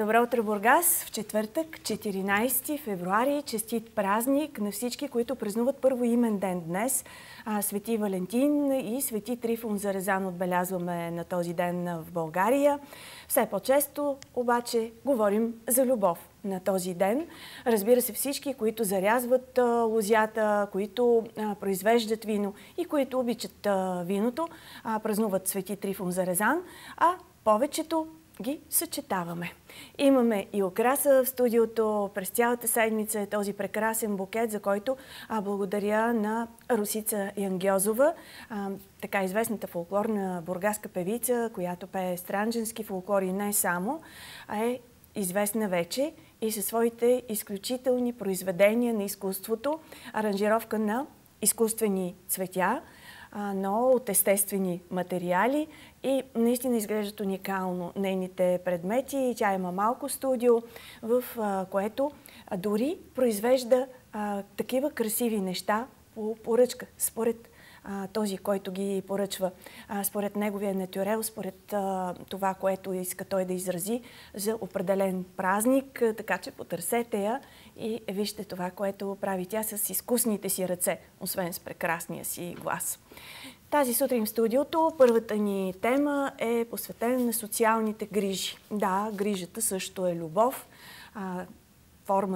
Добро утро, Бургас! В четвъртък, 14 февруари, честит празник на всички, които празнуват първо имен ден днес. Свети Валентин и Свети Трифон Зарезан отбелязваме на този ден в България. Все по-често обаче говорим за любов на този ден. Разбира се, всички, които зарязват лозята, които произвеждат вино и които обичат виното, празнуват Свети Трифон Зарезан, а повечето ги съчетаваме. Имаме и украса в студиото. През цялата седмица е този прекрасен букет, за който благодаря на Русица Янгьозова, така известната фолклорна бургаска певица, която пее странджански фолклор и не само, а е известна вече и със своите изключителни произведения на изкуството, аранжировка на изкуствени цветя, но от естествени материали и наистина изглеждат уникално нейните предмети. Тя има малко студио, в което дори произвежда такива красиви неща по поръчка, според този, който ги поръчва, според неговия натюрел, според това, което иска той да изрази за определен празник. Така че потърсете я и вижте това, което прави тя с изкусните си ръце, освен с прекрасния си глас. Тази сутрин в студиото първата ни тема е посветена на социалните грижи. Да, грижата също е любов, форма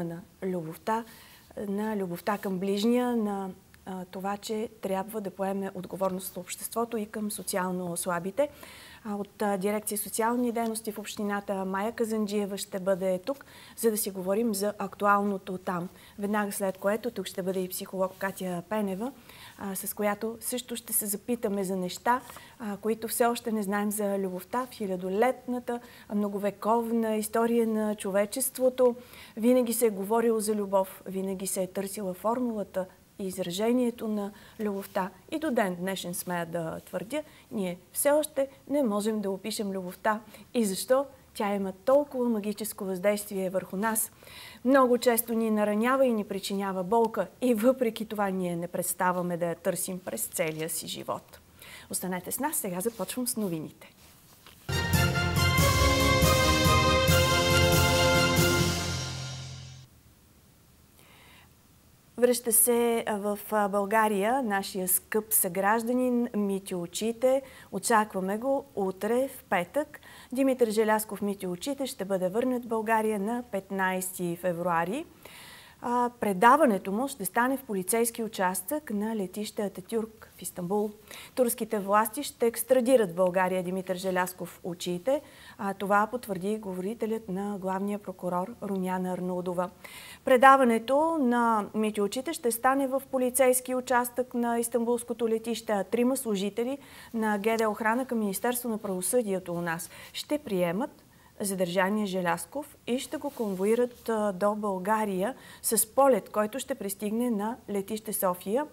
на любовта към ближния, на това, че трябва да поеме отговорност в обществото и към социално слабите. От дирекция социални дейности в общината Майя Казанджиева ще бъде тук, за да си говорим за актуалното там. Веднага след което тук ще бъде и психолог Катя Пенева, с която също ще се запитаме за неща, които все още не знаем за любовта в хилядолетната, многовековна история на човечеството. Винаги се е говорило за любов, винаги се е търсила формулата и изражението на любовта. И до ден днешен смея да твърдя, ние все още не можем да опишем любовта. И защо тя има толкова магическо въздействие върху нас? Много често ни наранява и ни причинява болка и въпреки това ние не преставаме да я търсим през целия си живот. Останете с нас, сега започвам с новините. Връща се в България нашия скъп съгражданин Митьо Очите. Очакваме го утре в петък. Димитър Желязков Митьо Очите ще бъде върнат в България на 15 февруари. Предаването му ще стане в полицейски участък на летище Ататюрк в Истанбул. Турските власти ще екстрадират в България Димитър Желязков Очите. Това потвърди говорителят на главния прокурор Румяна Арнаудова. Предаването на Митьо Очите ще стане в полицейски участък на Истанбулското летище. Трима служители на ГД охрана към Министерство на правосъдието у нас ще приемат задържания Желязков и ще го конвоират до България с полет, който ще пристигне на летище София.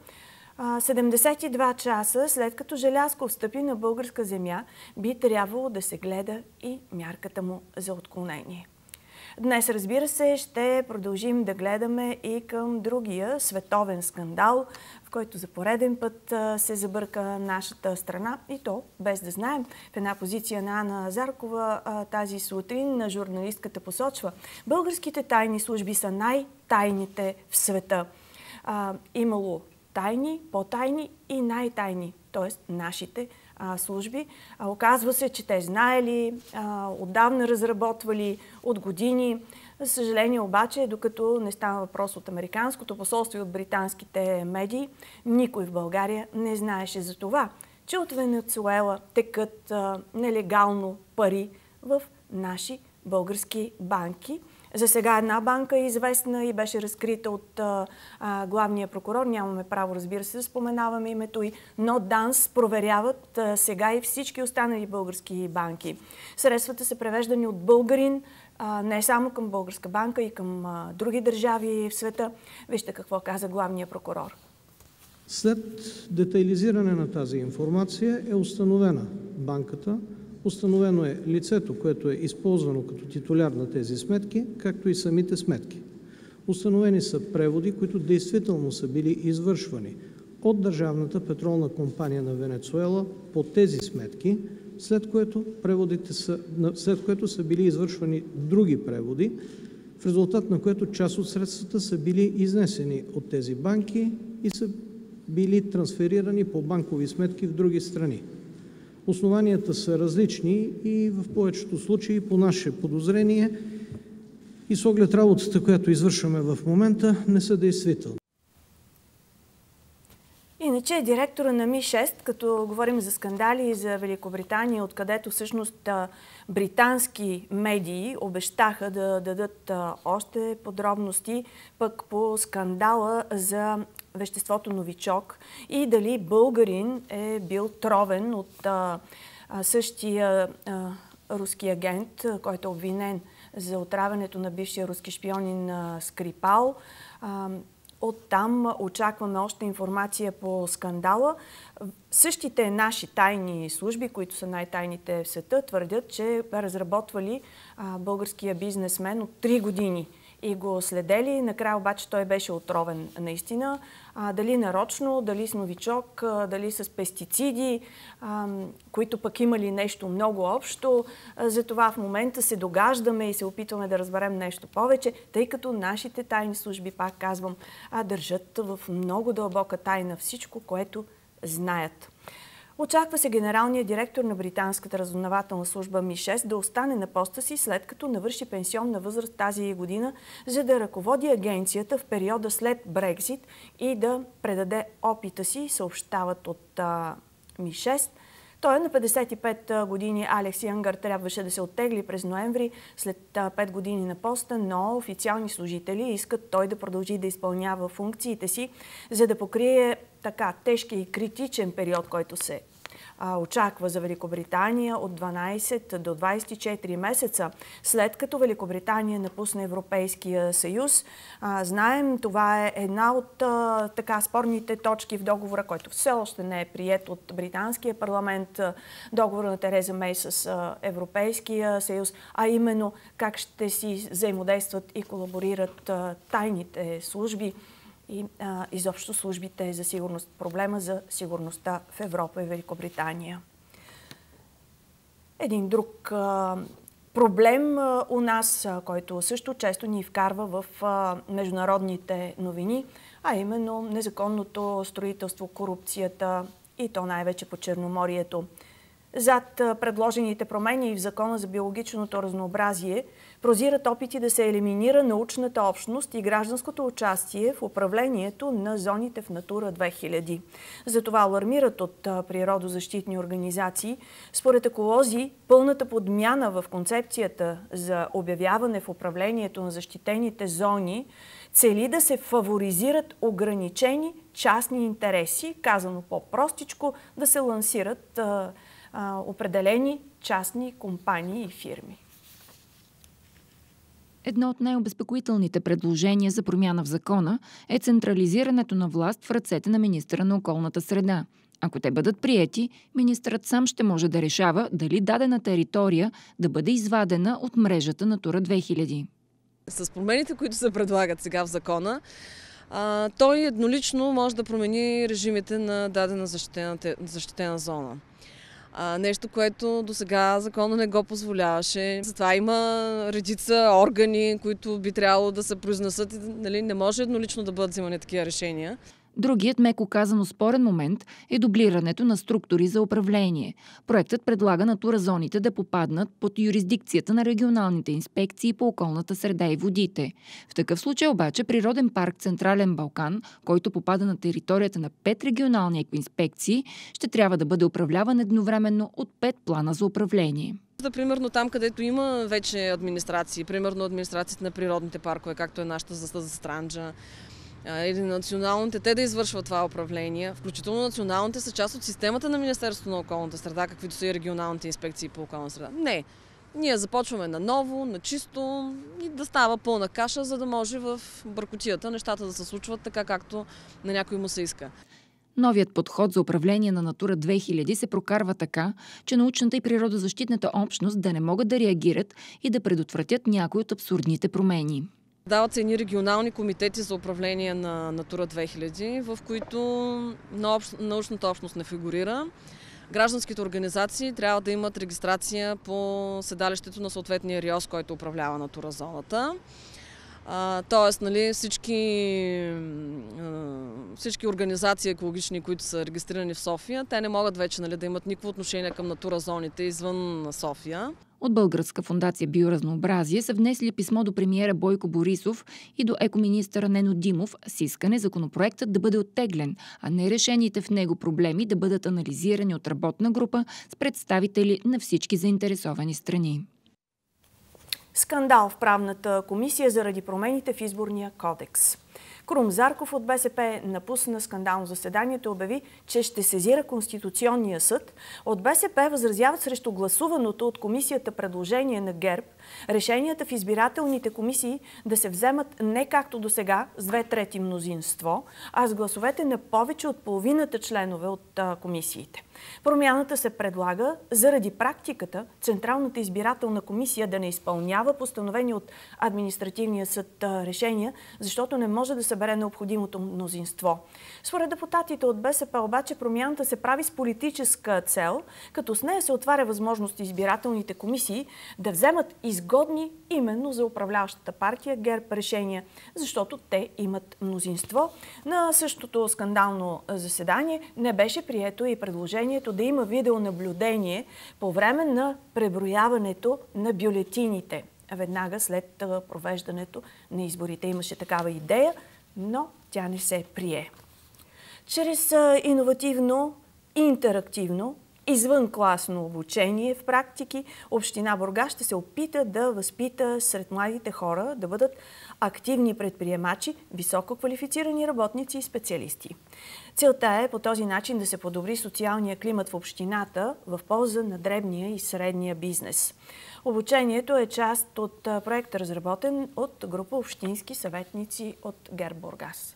72 часа след като Желязков стъпи на българска земя, би трябвало да се гледа и мярката му за отклонение. Днес, разбира се, ще продължим да гледаме и към другия световен скандал, в който за пореден път се забърка нашата страна и то без да знаем. В една позиция на Ана Заркова тази сутрин на журналистката посочва: българските тайни служби са най-тайните в света. Имало тайни, по-тайни и най-тайни, т.е. нашите служби. Оказва се, че те знаели, отдавна разработвали, от години. За съжаление обаче, докато не става въпрос от американското посолство и от британските медии, никой в България не знаеше за това, че от Венецуела текат нелегално пари в наши български банки. За сега една банка е известна и беше разкрита от главния прокурор. Нямаме право, разбира се, да споменаваме името й, но ДАНС проверяват сега и всички останали български банки. Средствата са превеждани от българин, не само към българска банка, и към други държави в света. Вижте какво каза главния прокурор. След детайлизиране на тази информация е установена банката, установено е лицето, което е използвано като титуляр на тези сметки, както и самите сметки. Установени са преводи, които действително са били извършвани от Държавната петролна компания на Венецуела по тези сметки след което са били извършвани други преводи, в резултат на което част от средствата са били изнесени от тези банки и са били трансферирани по банкови сметки в други страни. Основанията са различни и в повечето случаи по наше подозрение и с оглед работата, която извършваме в момента, не са действителни. Иначе директора на Ми-6, като говорим за скандали за Великобритания, откъдето всъщност британски медии обещаха да дадат още подробности пък по скандала за веществото новичок и дали българин е бил тровен от същия руски агент, който е обвинен за отравянето на бившия руски шпионин Скрипал. Оттам очакваме още информация по скандала. Същите наши тайни служби, които са най-тайните в света, твърдят, че разработвали българския бизнесмен от 3 години и го следели. Накрая обаче той беше отровен наистина. Дали нарочно, дали с новичок, дали с пестициди, които пък имали нещо много общо. Затова в момента се догаждаме и се опитваме да разберем нещо повече, тъй като нашите тайни служби, пак казвам, държат в много дълбока тайна всичко, което знаят. Очаква се генералният директор на британската разузнавателна служба Ми-6 да остане на поста си, след като навърши пенсионна възраст тази година, за да ръководи агенцията в периода след Брекзит и да предаде опита си, съобщават от Ми-6. Той е на 55 години. Алекс Янгър трябваше да се оттегли през ноември след 5 години на поста, но официални служители искат той да продължи да изпълнява функциите си, за да покрие така тежки и критичен период, който се очаква за Великобритания от 12 до 24 месеца, след като Великобритания напусне Европейския съюз. Знаем, това е една от така спорните точки в договора, който все още не е приет от британския парламент, договора на Тереза Мей с Европейския съюз, а именно как ще си взаимодействат и колаборират тайните служби и изобщо службите за сигурност. Проблема за сигурността в Европа и Великобритания. Един друг проблем у нас, който също често ни вкарва в международните новини, а именно незаконното строителство, корупцията и то най-вече по Черноморието. Зад предложените промени в Закона за биологичното разнообразие прозират опити да се елиминира научната общност и гражданското участие в управлението на зоните в Натура 2000. Затова алармират от природозащитни организации. Според еколози, пълната подмяна в концепцията за обявяване в управлението на защитените зони цели да се фаворизират ограничени частни интереси, казано по-простичко, да се лансират определени частни компании и фирми. Едно от най-обезпокоителните предложения за промяна в закона е централизирането на власт в ръцете на министъра на околната среда. Ако те бъдат приети, министърът сам ще може да решава дали дадена територия да бъде извадена от мрежата Натура 2000. С промените, които се предлагат сега в закона, той еднолично може да промени режимите на дадена защитена зона. Нещо, което до сега закона не го позволяваше. Затова има редица органи, които би трябвало да се произнесат и не може еднолично да бъдат взимани такива решения. Другият, меко казано спорен момент, е дублирането на структури за управление. Проектът предлага натура-зоните да попаднат под юрисдикцията на регионалните инспекции по околната среда и водите. В такъв случай обаче природен парк Централен Балкан, който попада на територията на 5 регионални екоинспекции, ще трябва да бъде управляван едновременно от 5 плана за управление. Примерно там, където има вече администрации, примерно администрациите на природните паркове, както е нашата за Странджа, или националните, те да извършват това управление. Включително националните са част от системата на Министерството на околната среда, каквито са и регионалните инспекции по околна среда. Не. Ние започваме наново, на чисто и да става пълна каша, за да може в бъркотията нещата да се случват така, както на някой му се иска. Новият подход за управление на Натура 2000 се прокарва така, че научната и природозащитната общност да не могат да реагират и да предотвратят някои от абсурдните промени. Дават се едни регионални комитети за управление на Натура 2000, в които научната общност не фигурира. Гражданските организации трябва да имат регистрация по седалището на съответния РИОС, който управлява натуразоната. Тоест, нали, всички организации екологични, които са регистрирани в София, те не могат вече, нали, да имат никакво отношение към натуразоните извън София. От Българска фондация Биоразнообразие са внесли писмо до премиера Бойко Борисов и до екоминистъра Нено Димов с искане законопроектът да бъде оттеглен, а не решените в него проблеми да бъдат анализирани от работна група с представители на всички заинтересовани страни. Скандал в правната комисия заради промените в изборния кодекс. Крум Зарков от БСП напусна скандално заседанието и обяви, че ще сезира Конституционния съд. От БСП възразяват срещу гласуваното от комисията предложение на ГЕРБ решенията в избирателните комисии да се вземат не както до сега с 2/3 мнозинство, а с гласовете на повече от половината членове от комисиите. Промяната се предлага заради практиката Централната избирателна комисия да не изпълнява постановени от Административния съд решения, защото не може да събере необходимото мнозинство. Според депутатите от БСП обаче промяната се прави с политическа цел, като с нея се отваря възможност избирателните комисии да вземат изгодни именно за управляващата партия ГЕРБ решения, защото те имат мнозинство. На същото скандално заседание не беше прието и предложението да има видеонаблюдение по време на преброяването на бюлетините. Веднага след провеждането на изборите имаше такава идея, но тя не се прие. Чрез иновативно и интерактивно извънкласно обучение в практики, община Бургас ще се опита да възпита сред младите хора да бъдат активни предприемачи, високо квалифицирани работници и специалисти. Целта е по този начин да се подобри социалния климат в общината в полза на дребния и средния бизнес. Обучението е част от проект, разработен от група общински съветници от ГЕРБ Бургас.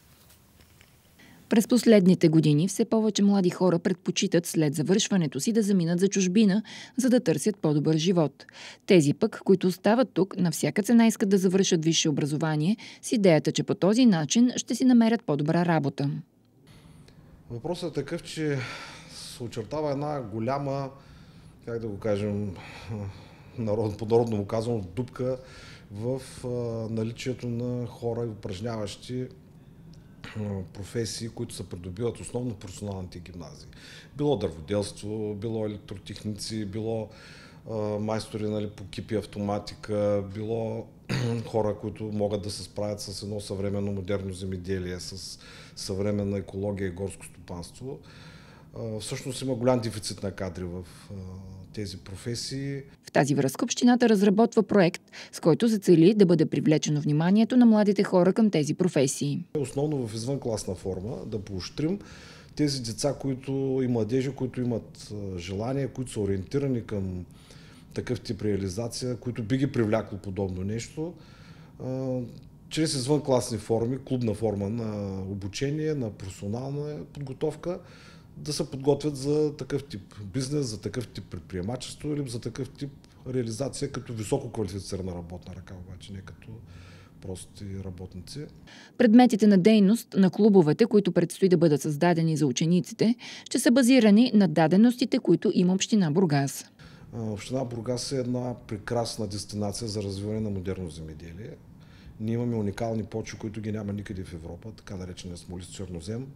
През последните години все повече млади хора предпочитат след завършването си да заминат за чужбина, за да търсят по-добър живот. Тези пък, които остават тук, на всяка цена искат да завършат висше образование с идеята, че по този начин ще си намерят по-добра работа. Въпросът е такъв, че се очертава една голяма, как да го кажем, по-народно му казвам, дупка в наличието на хора, упражняващи професии, които се придобиват основно в професионалните гимназии. Било дърводелство, било електротехници, било майстори, нали, по кипи автоматика, било хора, които могат да се справят с едно съвременно модерно земеделие, с съвременна екология и горско стопанство. Всъщност има голям дефицит на кадри в тези професии. В тази връзка общината разработва проект, с който се цели да бъде привлечено вниманието на младите хора към тези професии. Основно в извънкласна форма да поощрим тези деца и младежи, които имат желание, които са ориентирани към такъв тип реализация, които би ги привлякло подобно нещо, чрез извънкласни форми, клубна форма на обучение, на професионална подготовка, да се подготвят за такъв тип бизнес, за такъв тип предприемачество или за такъв тип реализация като високо квалифицирана работна ръка, обаче не като прости работници. Предметите на дейност на клубовете, които предстои да бъдат създадени за учениците, ще са базирани на даденостите, които има община Бургас. Община Бургас е една прекрасна дестинация за развиване на модерно земеделие. Ние имаме уникални почви, които ги няма никъде в Европа, така наречения смолист чернозем.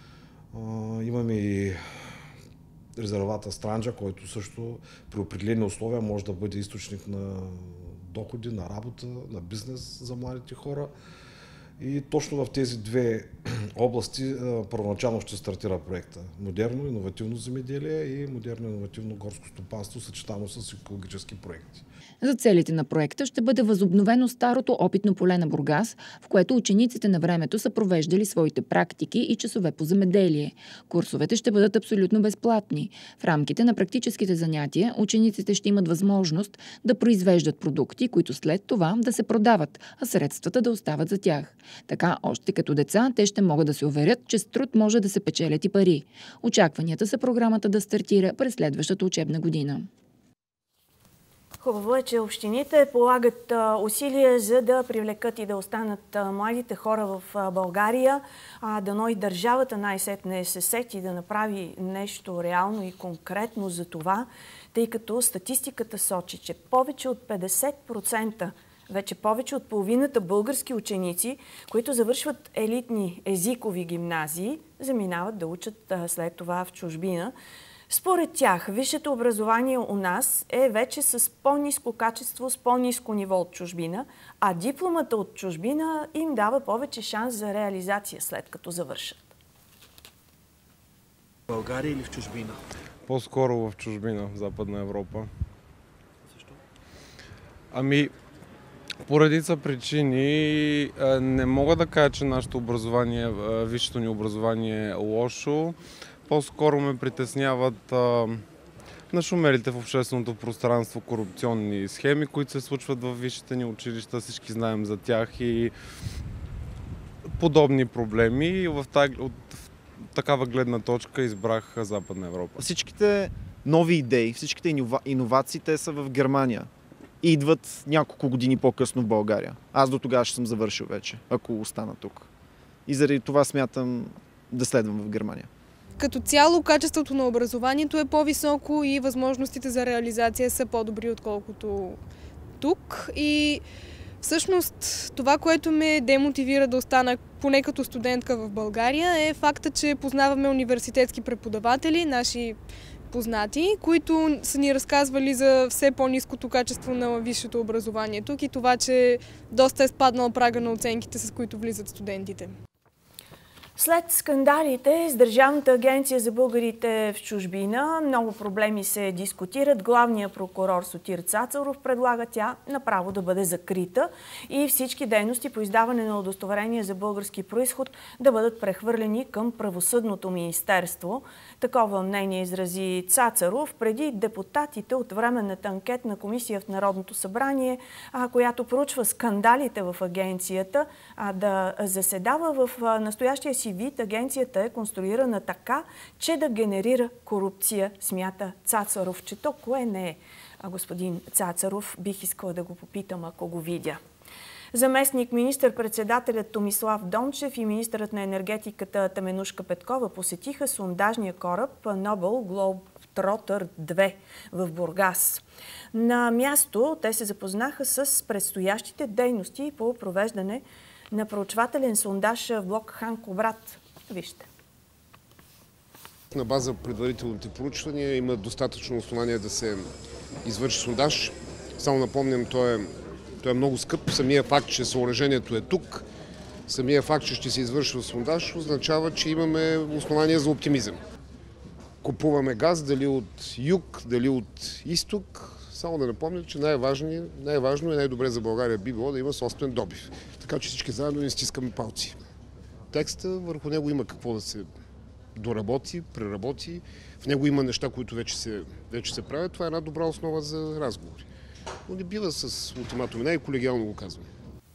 Имаме и резервата Странджа, който също при определени условия може да бъде източник на доходи, на работа, на бизнес за младите хора. И точно в тези две области първоначално ще стартира проекта. Модерно иновативно земеделие и модерно иновативно горско стопанство, съчетано с екологически проекти. За целите на проекта ще бъде възобновено старото опитно поле на Бургас, в което учениците на времето са провеждали своите практики и часове по земеделие. Курсовете ще бъдат абсолютно безплатни. В рамките на практическите занятия учениците ще имат възможност да произвеждат продукти, които след това да се продават, а средствата да остават за тях. Така, още като деца, те ще могат да се уверят, че с труд може да се печелят и пари. Очакванията са програмата да стартира през следващата учебна година. Хубаво е, че общините полагат усилия за да привлекат и да останат младите хора в България. Дано и държавата най-сетне се сети да направи нещо реално и конкретно за това, тъй като статистиката сочи, че повече от 50%, вече повече от половината български ученици, които завършват елитни езикови гимназии, заминават да учат след това в чужбина. Според тях, висшето образование у нас е вече с по-ниско качество, с по-ниско ниво от чужбина, а дипломата от чужбина им дава повече шанс за реализация след като завършат. В България или в чужбина? По-скоро в чужбина, в Западна Европа. Защо? По редица причини не мога да кажа, че нашето образование, висшето ни образование е лошо. По-скоро ме притесняват нашумелите в общественото пространство корупционни схеми, които се случват в висшите ни училища. Всички знаем за тях и подобни проблеми. От такава гледна точка избрах Западна Европа. Всичките нови идеи, всичките иновации, те са в Германия. И идват няколко години по-късно в България. Аз до тогава ще съм завършил вече, ако остана тук. И заради това смятам да следвам в Германия. Като цяло, качеството на образованието е по-високо и възможностите за реализация са по-добри, отколкото тук. И всъщност това, което ме демотивира да остана поне като студентка в България, е факта, че познаваме университетски преподаватели, наши познати, които са ни разказвали за все по-ниското качество на висшето образование тук и това, че доста е спаднал прага на оценките, с които влизат студентите. След скандалите с Държавната агенция за българите в чужбина много проблеми се дискутират. Главният прокурор Сотир Цацаров предлага тя направо да бъде закрита и всички дейности по издаване на удостоверение за български произход да бъдат прехвърлени към Правосъдното министерство. Такова мнение изрази Цацаров преди депутатите от Временната анкетна комисия в Народното събрание, която проучва скандалите в агенцията, да заседава в настоящия си вид. Агенцията е конструирана така, че да генерира корупция, смята Цацаров. Че то кое не е, господин Цацаров, бих искала да го попитам, ако го видя. Заместник министър-председателят Томислав Дончев и министърът на енергетиката Теменужка Петкова посетиха сондажния кораб Noble Globetrotter 2 в Бургас. На място те се запознаха с предстоящите дейности по провеждане на проучвателен сондаж в блок Хан Кубрат. Вижте. На база предварителните проучвания има достатъчно основания да се извърши сондаж. Само напомням, той е много скъп. Самия факт, че съоръжението е тук, самия факт, че ще се извършва сондаж, означава, че имаме основания за оптимизъм. Купуваме газ, дали от юг, дали от изток. Само да напомня, че най-важно и най-добре за България би било да има собствен добив. Така че всички заедно ни стискаме палци. Текста, върху него има какво да се доработи, преработи. В него има неща, които вече се правят. Това е една добра основа за разговори. Но не бива с ултиматуми, най-колегиално го казвам.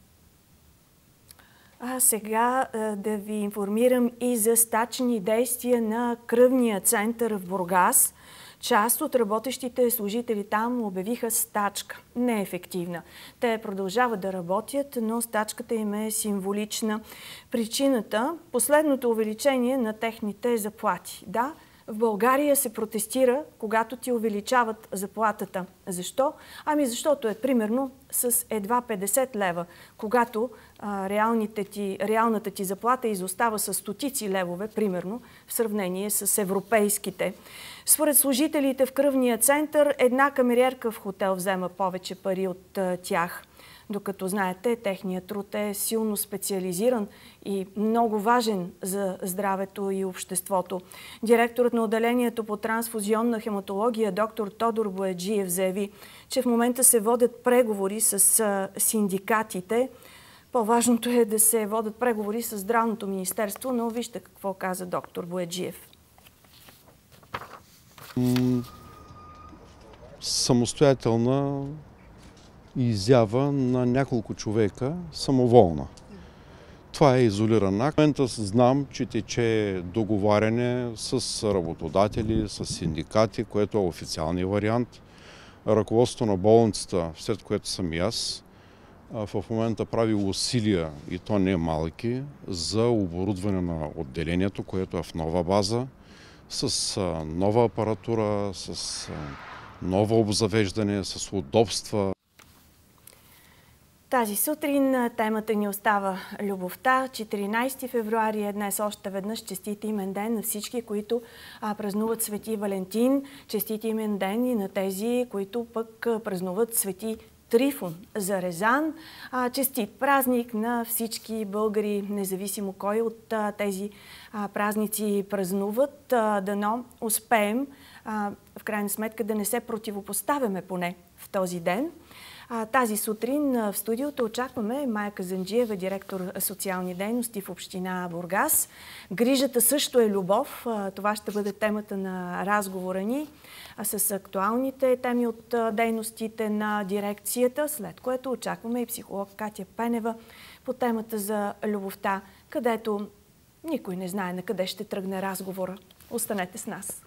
А сега да ви информирам и за стачни действия на кръвния център в Бургас. Част от работещите служители там обявиха стачка. Неефективна. Те продължават да работят, но стачката им е символична. Причината – последното увеличение на техните заплати. Да, в България се протестира, когато ти увеличават заплатата. Защо? Защото е примерно с едва 50 лева, когато реалната ти заплата изостава с стотици левове, примерно, в сравнение с европейските. Според служителите в кръвния център, една камериерка в хотел взема повече пари от тях. Докато, знаете, техният труд е силно специализиран и много важен за здравето и обществото. Директорът на отделението по трансфузионна хематология доктор Тодор Бояджиев заяви, че в момента се водят преговори с синдикатите. По-важното е да се водят преговори с Здравното министерство, но вижте какво каза доктор Бояджиев. Самостоятелна изява на няколко човека, самоволна. Това е изолиран акт. В момента знам, че тече договаряне с работодатели, с синдикати, което е официалният вариант. Ръководството на болницата, след което съм и аз, в момента прави усилия, и то не малки, за оборудване на отделението, което е в нова база, с нова апаратура, с ново обзавеждане, с удобства. Тази сутрин темата ни остава любовта. 14 февруари е днес още веднъж. Честит имен ден на всички, които празнуват Свети Валентин. Честит имен ден и на тези, които пък празнуват Свети Трифон Зарезан. Честит празник на всички българи, независимо кой от тези празници празнуват. Дано успеем в крайна сметка да не се противопоставяме поне в този ден. Тази сутрин в студиото очакваме Майя Казанджиева, директор социални дейности в община Бургас. Грижата също е любов. Това ще бъде темата на разговора ни с актуалните теми от дейностите на дирекцията, след което очакваме и психолог Катя Пенева по темата за любовта, където никой не знае на къде ще тръгне разговора. Останете с нас.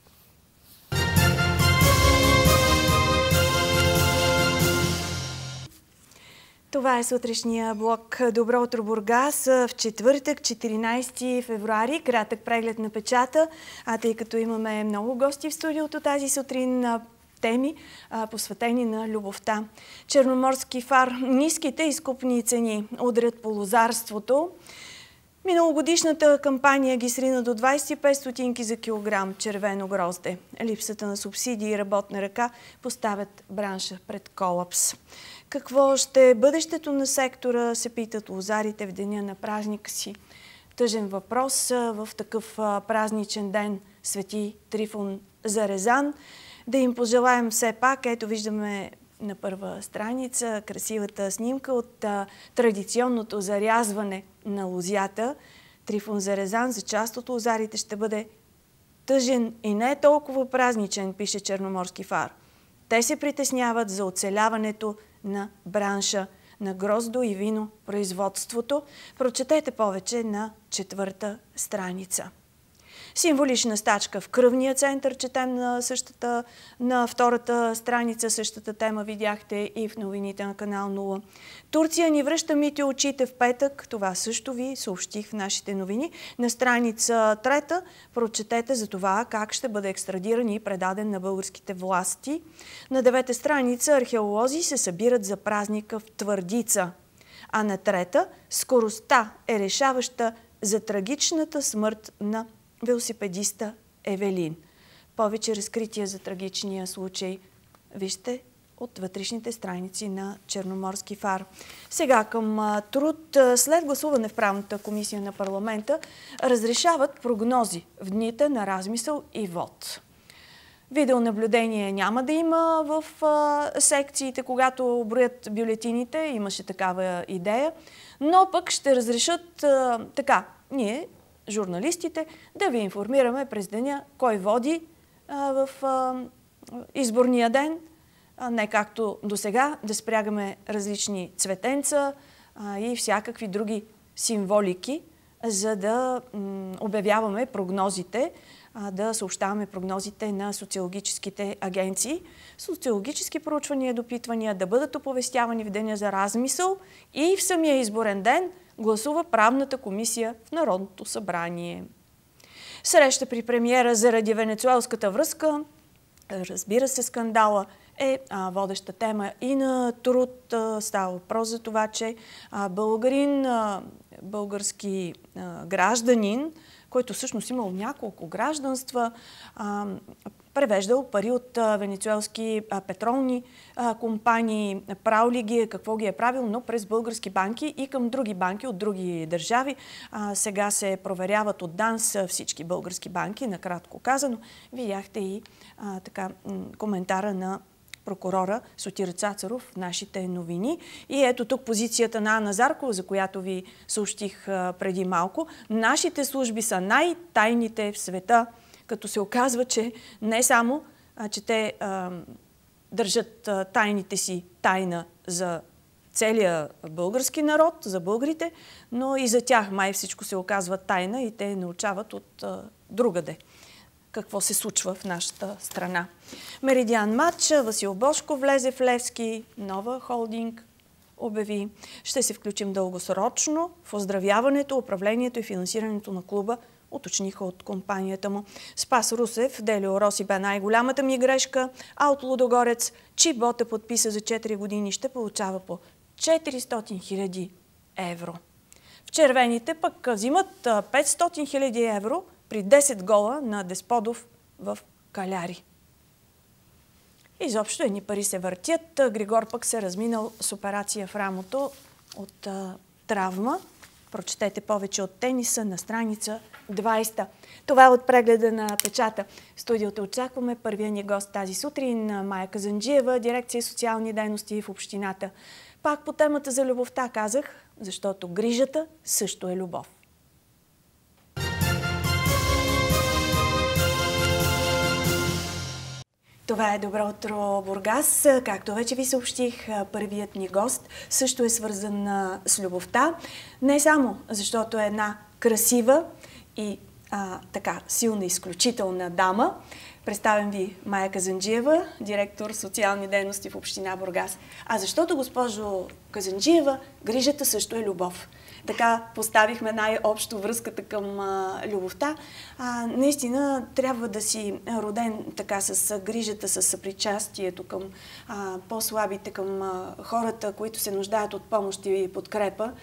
Това е сутрешния блок Добро утро, Бургас в четвъртък, 14 февруари. Кратък преглед на печата, тъй като имаме много гости в студиото тази сутрин, теми посветени на любовта. Черноморски фар. Ниските изкупни цени удрят по лозарството. Миналогодишната кампания ги срина до 25 стотинки за килограм червено грозде. Липсата на субсидии и работна ръка поставят бранша пред колапс. Какво ще е бъдещето на сектора, се питат лозарите в деня на празника си. Тъжен въпрос в такъв празничен ден, Свети Трифон Зарезан. Да им пожелаем все пак, ето виждаме на първа страница красивата снимка от традиционното зарязване на лозята. Трифон Зарезан за част от лозарите ще бъде тъжен и не толкова празничен, пише Черноморски фар. Те се притесняват за оцеляването на бранша на гроздо и вино производството. Прочетете повече на четвърта страница. Символична стачка в кръвния център, четем на втората страница. Същата тема видяхте и в новините на канал 0. Турция ни връща мити очите в петък. Това също ви съобщих в нашите новини. На страница 3 прочетете за това как ще бъде екстрадиран и предаден на българските власти. На 9 страница археолози се събират за празника в Твърдица. А на 3 скоростта е решаваща за трагичната смърт на велосипедиста Евелин. Повече разкрития за трагичния случай вижте от вътрешните страници на Черноморски фар. Сега към труд. След гласуване в правната комисия на парламента разрешават прогнози в дните на размисъл и вод. Видеонаблюдение няма да има в секциите, когато броят бюлетините. Имаше такава идея. Но пък ще разрешат ние, журналистите, да ви информираме през деня кой води в изборния ден, не както до сега да спрягаме различни цветенца и всякакви други символики, за да обявяваме прогнозите, да съобщаваме прогнозите на социологическите агенции. Социологически проучвания, допитвания да бъдат оповестявани в деня за размисъл и в самия изборен ден гласува правната комисия в Народното събрание. Среща при премиера заради венецуелската връзка. Разбира се, скандала е водеща тема и на труд. Става въпрос за това, че български гражданин, който всъщност имал няколко гражданства, превеждал пари от венецуелски петролни компании, правил ли ги, какво ги е правил, но през български банки и към други банки от други държави. Сега се проверяват от ДАНС всички български банки, накратко казано. Видяхте и коментара на прокурора Сотир Цацаров в нашите новини. И ето тук позицията на Анна Заркова, за която ви съобщих преди малко. Нашите служби са най-тайните в света, като се оказва, че не само, че те държат тайните си тайна за целия български народ, за българите, но и за тях май всичко се оказва тайна и те научават от другаде. какво се случва в нашата страна. Меридиан матч, Васил Божков влезе в Левски, нова холдинг обяви. Ще се включим дългосрочно в оздравяването, управлението и финансирането на клуба, уточниха от компанията му. Спас Русев, Делио Роси бе най-голямата ми грешка, а от Лудогорец Чибота подписа за 4 години, ще получава по 400 000 евро. В червените пък взимат 500 000 евро при 10 гола на Десподов в Каляри. Изобщо едни пари се въртят. Григор пък се разминал с операция в рамото от травма. Прочетете повече от тениса на страница 20. Това е от прегледа на печата. В студиото очакваме първия ни гост тази сутрин, Мая Казанджиева, дирекция социални дейности в общината. Пак по темата за любовта казах, защото грижата също е любов. Това е Добро утро, Бургас. Както вече ви съобщих, първият ни гост също е свързан с любовта. Не само защото е една красива и така силна, изключителна дама. Представям ви Мая Казанджиева, директор социални дейности в община Бургас. А защото, госпожо Казанджиева, грижата също е любов. Така поставихме най-общо връзката към любовта. Наистина трябва да си роден така с грижата, с съпричастието към по-слабите, към хората, които се нуждаят от помощ и подкрепа.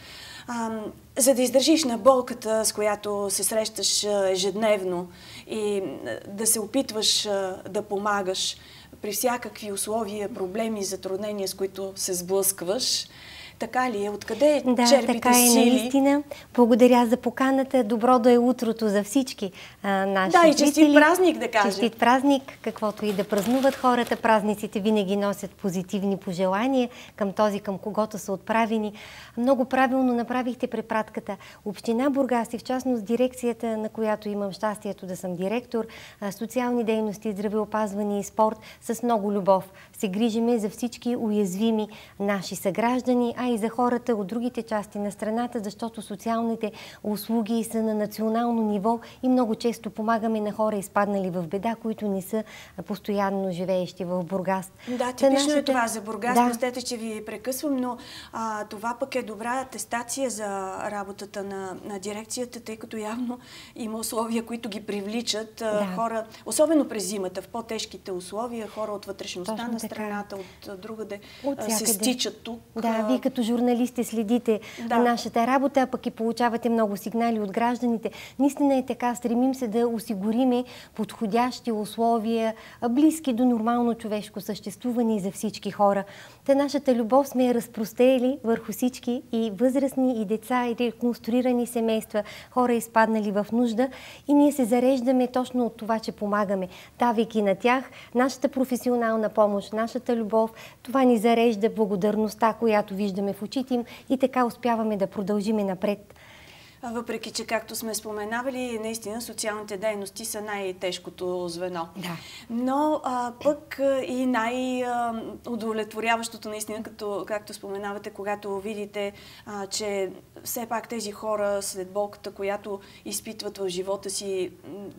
За да издържиш на болката, с която се срещаш ежедневно и да се опитваш да помагаш при всякакви условия, проблеми, затруднения, с които се сблъскваш. Така ли е? Откъде черпите така е, сили? наистина. Благодаря за поканата. Добро да е утрото за всички наши зрители. Да, и честит празник да кажа. Честит празник, каквото и да празнуват хората. Празниците винаги носят позитивни пожелания към този, към когото са отправени. Много правилно направихте препратката. Община Бургас и в частност дирекцията, на която имам щастието да съм директор, социални дейности, здравеопазване и спорт, с много любов се грижиме за всички уязвими наши съграждани, и за хората от другите части на страната, защото социалните услуги са на национално ниво и много често помагаме на хора, изпаднали в беда, които не са постоянно живеещи в Бургас. Да, типично е това за Бургас. Да. Простете, че ви прекъсвам, но това пък е добра атестация за работата на дирекцията, тъй като явно има условия, които ги привличат хора, особено през зимата, в по-тежките условия, хора от вътрешността точно на страната, от другаде се стичат тук. Да, вие като журналисти следите нашата работа, пък и получавате много сигнали от гражданите. Наистина е така, стремим се да осигуриме подходящи условия, близки до нормално човешко съществуване за всички хора. Нашата любов сме я разпрострели върху всички и възрастни, и деца, и реконструирани семейства, хора изпаднали в нужда, и ние се зареждаме точно от това, че помагаме, давайки на тях нашата професионална помощ, нашата любов. Това ни зарежда благодарността, която виждаме в очите им, и така успяваме да продължиме напред. Въпреки че, както сме споменавали, наистина социалните дейности са най-тежкото звено. Да. Но пък и най-удовлетворяващото наистина, както споменавате, когато видите, че все пак тези хора след болката, която изпитват в живота си,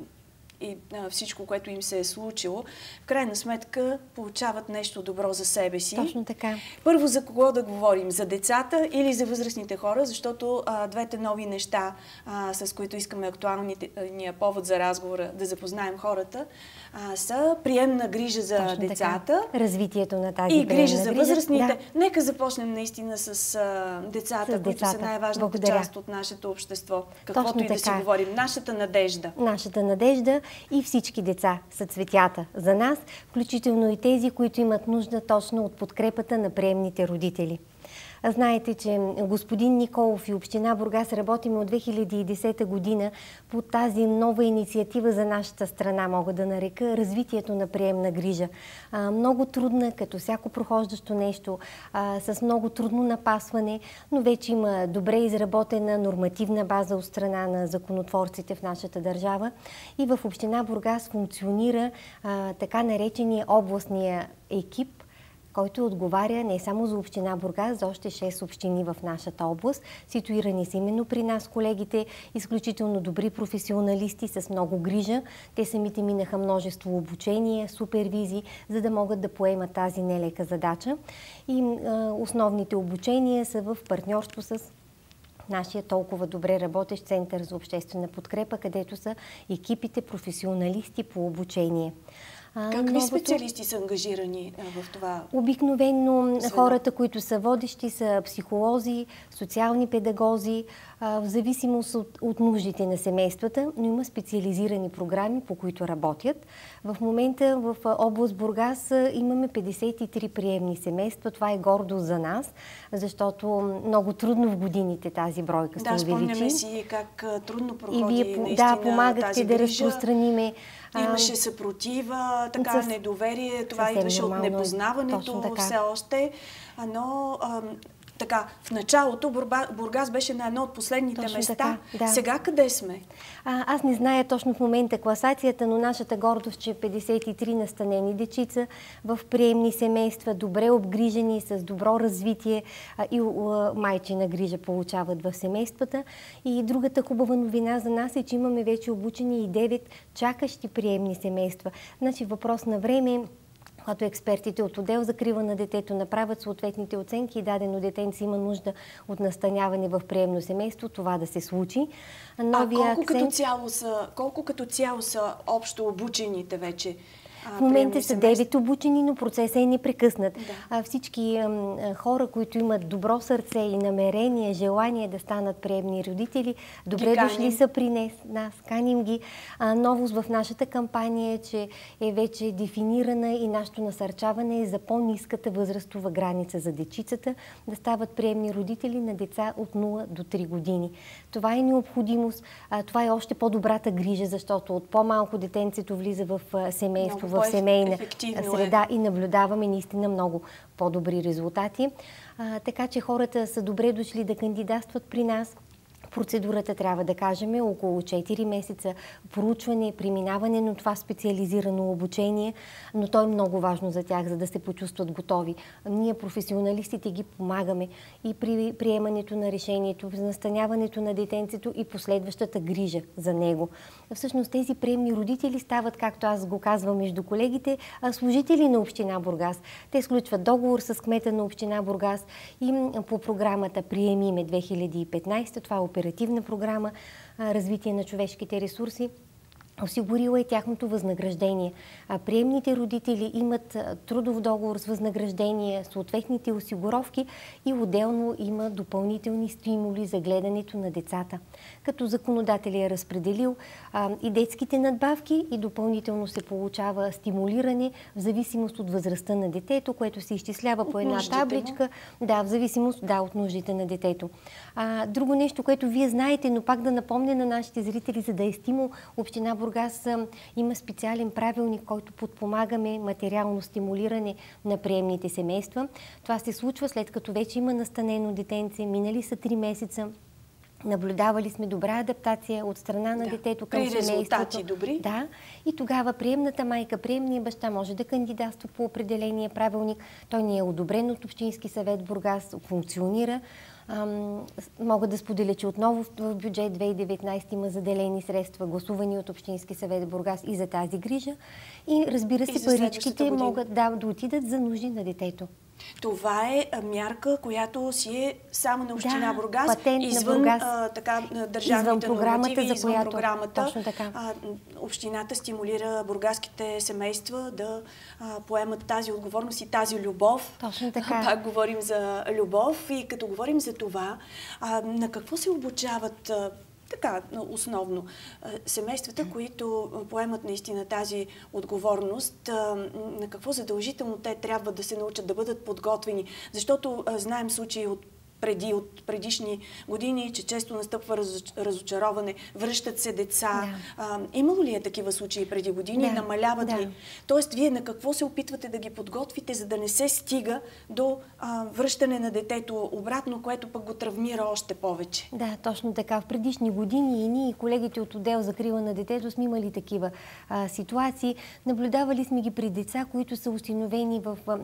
и всичко, което им се е случило, в крайна сметка получават нещо добро за себе си. Точно така. Първо, за кого да говорим? За децата или за възрастните хора? Защото двете нови неща, с които искаме актуалния повод за разговора да запознаем хората, са приемна грижа за точно децата. Така. Развитието на тази и грижа за възрастните. Да. Нека започнем наистина с децата, които са най-важната част от нашето общество. Каквото точно и да си говорим. Нашата надежда. Нашата надежда. И всички деца са цветята за нас, включително и тези, които имат нужда точно от подкрепата на приемните родители. Знаете, че господин Николов и община Бургас работим от 2010 година по тази нова инициатива за нашата страна, мога да нарека развитието на приемна грижа. Много трудна, като всяко прохождащо нещо, с много трудно напасване, но вече има добре изработена нормативна база от страна на законотворците в нашата държава. И в община Бургас функционира така наречения областния екип, който отговаря не само за община Бургас, за още 6 общини в нашата област. Ситуирани са именно при нас колегите, изключително добри професионалисти с много грижа. Те самите минаха множество обучения, супервизии, за да могат да поемат тази нелека задача. И основните обучения са в партньорство с нашия толкова добре работещ Център за обществена подкрепа, където са екипите професионалисти по обучение. Какви специалисти са ангажирани в това? Обикновено хората, които са водещи, са психолози, социални педагози, в зависимост от нуждите на семействата, но има специализирани програми, по които работят. В момента в област Бургас имаме 53 приемни семейства. Това е гордост за нас, защото много трудно в годините тази бройка се увеличи. Да, спомняме си как трудно проходи наистина да, помагахте да разпространиме. Имаше съпротива, така недоверие, това идваше от непознаването все още, но така, в началото Бургас беше на едно от последните места. Така, да. Сега къде сме? Аз не зная точно в момента класацията, но нашата гордост, че 53 настанени дечица в приемни семейства, добре обгрижени, с добро развитие и майчина грижа получават в семействата. И другата хубава новина за нас е, че имаме вече обучени и 9 чакащи приемни семейства. Значи въпрос на време, когато експертите от отдел закрива на детето направят съответните оценки и дадено детенце има нужда от настаняване в приемно семейство, това да се случи. Колко като цяло са общо обучените вече? В момента са 9 обучени, но процесът е непрекъснат. Да. Всички хора, които имат добро сърце и намерение, желание да станат приемни родители, добре дошли са при нас, каним ги. Новост в нашата кампания е, че е вече дефинирана и нашето насърчаване е за по-ниската възрастова граница за дечицата, да стават приемни родители на деца от 0 до 3 години. Това е необходимост, това е още по-добрата грижа, защото от по-малко детенцето влиза в семейство, в семейна среда и наблюдаваме наистина много по-добри резултати. Така че хората са добре дошли да кандидатстват при нас. Процедурата, трябва да кажем, е около 4 месеца проучване, преминаване на това специализирано обучение, но то е много важно за тях, за да се почувстват готови. Ние, професионалистите, ги помагаме и при приемането на решението, в настаняването на детенцето и последващата грижа за него. Всъщност тези приемни родители стават, както аз го казвам между колегите, служители на община Бургас. Те сключват договор с кмета на община Бургас и по програмата Приеми ме 2015, това е оперативна програма развитие на човешките ресурси, осигурила е тяхното възнаграждение. Приемните родители имат трудов договор с възнаграждение, съответните осигуровки и отделно има допълнителни стимули за гледането на децата. Като законодателят е разпределил и детските надбавки и допълнително се получава стимулиране в зависимост от възрастта на детето, което се изчислява по една табличка. Да, в зависимост от нуждите на детето. Друго нещо, което вие знаете, но пак да напомня на нашите зрители, за да е стимул, община Бургас има специален правилник, който подпомагаме материално стимулиране на приемните семейства. Това се случва след като вече има настанено детенце, минали са 3 месеца. Наблюдавали сме добра адаптация от страна на детето към семейството. При резултати добри. Да. И тогава приемната майка, приемния баща може да кандидатства по определения правилник. Той ни е одобрен от Общински съвет Бургас, функционира. Мога да споделя, че отново в бюджет 2019 има заделени средства, гласувани от Общински съвет Бургас и за тази грижа. И разбира се, паричките могат да отидат за нужди на детето. Това е мярка, която си е само на община Бургас, патент извън на Бургас, държавните нормативи, извън програмата. Точно така. Общината стимулира бургаските семейства да поемат тази отговорност и тази любов. Точно така. Пак говорим за любов и като говорим за това, на какво се обучават така, основно, семействата, които поемат наистина тази отговорност, на какво задължително те трябва да се научат да бъдат подготвени. Защото знаем случаи от от предишни години, че често настъпва разочароване, връщат се деца. Имало ли е такива случаи преди години? Намаляват ли? Тоест, вие на какво се опитвате да ги подготвите, за да не се стига до връщане на детето обратно, което пък го травмира още повече? Да, точно така. В предишни години и ние, колегите от отдел закрила на детето, сме имали такива ситуации. Наблюдавали сме ги при деца, които са осиновени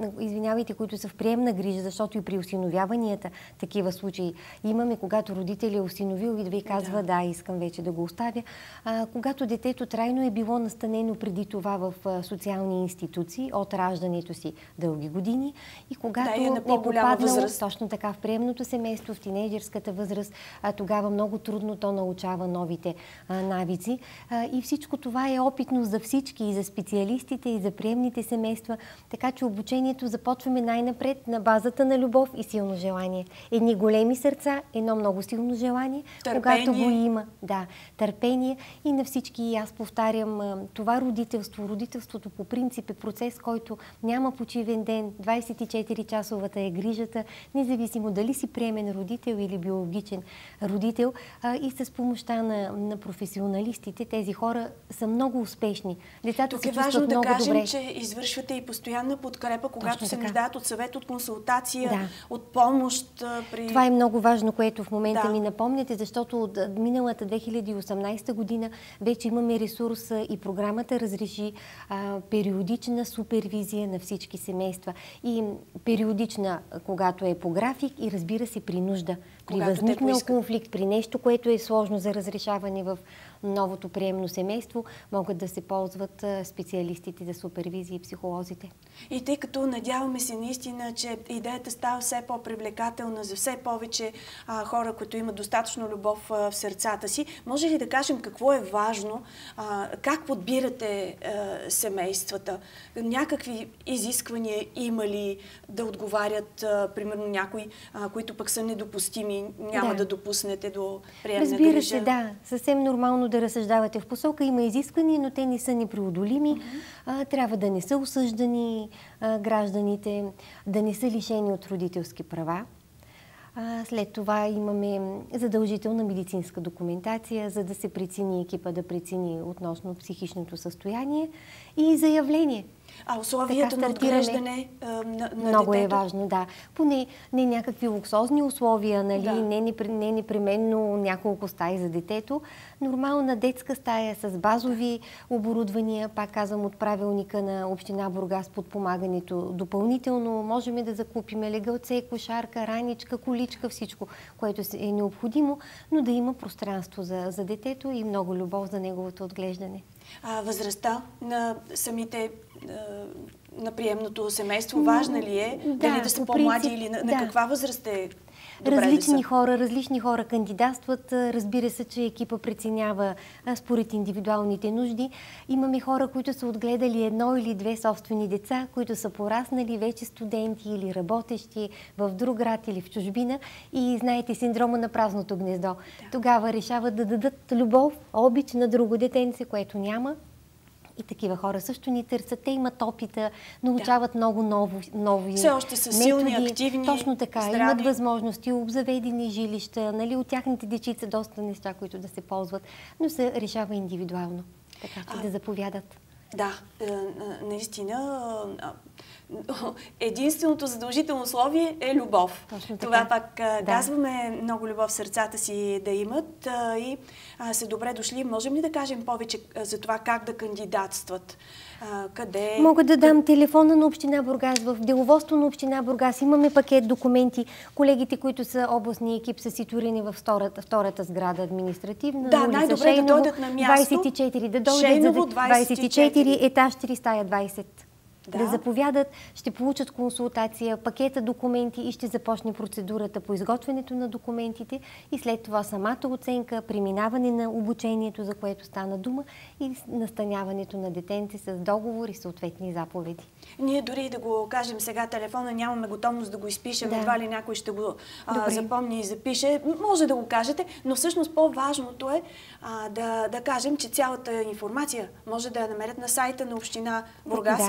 които са в приемна грижа, защото и при осиновяванията такива случаи имаме, когато родителят е осиновил и ви казва, да, искам вече да го оставя. Когато детето трайно е било настанено преди това в социални институции от раждането си дълги години и когато е попаднало точно така в приемното семейство, в тинейджерската възраст, тогава много трудно то научава новите навици. И всичко това е опитно за всички, и за специалистите, и за приемните семейства, така че обучението започваме най-напред на базата на любов и силно желание. Едни големи сърца, едно много силно желание, когато го има. Да, търпение и на всички, и аз повтарям, това родителството по принцип е процес, който няма почивен ден, 24-часовата е грижата, независимо дали си приемен родител или биологичен родител, и с помощта на професионалистите, тези хора са много успешни. Децата се чувстват много добре. Тук е важно да кажем, че извършвате и постоянна подкрепа, когато се нуждаят от съвет, от консултация, от помощ. Това е много важно, което в момента ми напомняте, защото от миналата 2018 година вече имаме ресурс и програмата разреши периодична супервизия на всички семейства. И периодична, когато е по график, и разбира се при нужда. При възникнал конфликт, при нещо, което е сложно за разрешаване в новото приемно семейство, могат да се ползват специалистите за супервизия и психолозите. И тъй като надяваме се наистина, че идеята става все по-привлекателна за все повече хора, които имат достатъчно любов в сърцата си, може ли да кажем какво е важно, как подбирате семействата? Някакви изисквания има ли да отговарят, примерно някои, които пък са недопустими, няма да допуснете до приемна грижа? Разбира се, да. Съвсем нормално да разсъждавате в посока. Има изисквания, но те не са непреодолими. Трябва да не са осъждани гражданите, да не са лишени от родителски права. След това имаме задължителна медицинска документация, за да се прецени екипа, да прецени относно психичното състояние и заявление. Условията на отглеждане на много детето? Е важно, да. Поне не някакви луксозни условия, нали? Не непременно няколко стаи за детето. Нормална детска стая с базови оборудвания, пак казвам от правилника на община Бургас, подпомагането допълнително. Можем да закупим легалце, кошарка, раничка, количка, всичко, което е необходимо, но да има пространство за детето и много любов за неговото отглеждане. Възрастта на самите на приемното семейство важна ли е? Дали да са по-млади или на каква възраст е добре различни хора кандидатстват. Разбира се, че екипа преценява според индивидуалните нужди. Имаме хора, които са отгледали 1 или 2 собствени деца, които са пораснали вече студенти или работещи в друг град или в чужбина и знаете синдрома на празното гнездо. Тогава решават да дадат любов, обич на друго детенце, което няма. И такива хора също ни търсят. Те имат опита, научават много нови все още са силни, активни, точно така. здрави. Имат възможности, обзаведени жилища, нали, от тяхните дечица доста неща, които да се ползват, но се решава индивидуално, така че да заповядат. Да, наистина. Единственото задължително условие е любов. Това пак казваме, много любов в сърцата си да имат и са добре дошли. Можем ли да кажем повече за това как да кандидатстват? Къде? Мога да дам телефона на община Бургас. В деловодство на община Бургас имаме пакет документи. Колегите, които са областни екип, са ситуирани в втората сграда административна. Да, най-добре да дойдат на място. 24, да дойдат за 24, етаж 4, стая 20. Да заповядат, ще получат консултация, пакета документи и ще започне процедурата по изготвянето на документите и след това самата оценка, преминаване на обучението, за което стана дума, и настаняването на детенце с договор и съответни заповеди. Ние дори да го кажем сега телефона, нямаме готовност да го изпишем, едва ли някой ще го запомни и запише. Може да го кажете, но всъщност по-важното е да кажем, че цялата информация може да я намерят на сайта на община Бургас, ако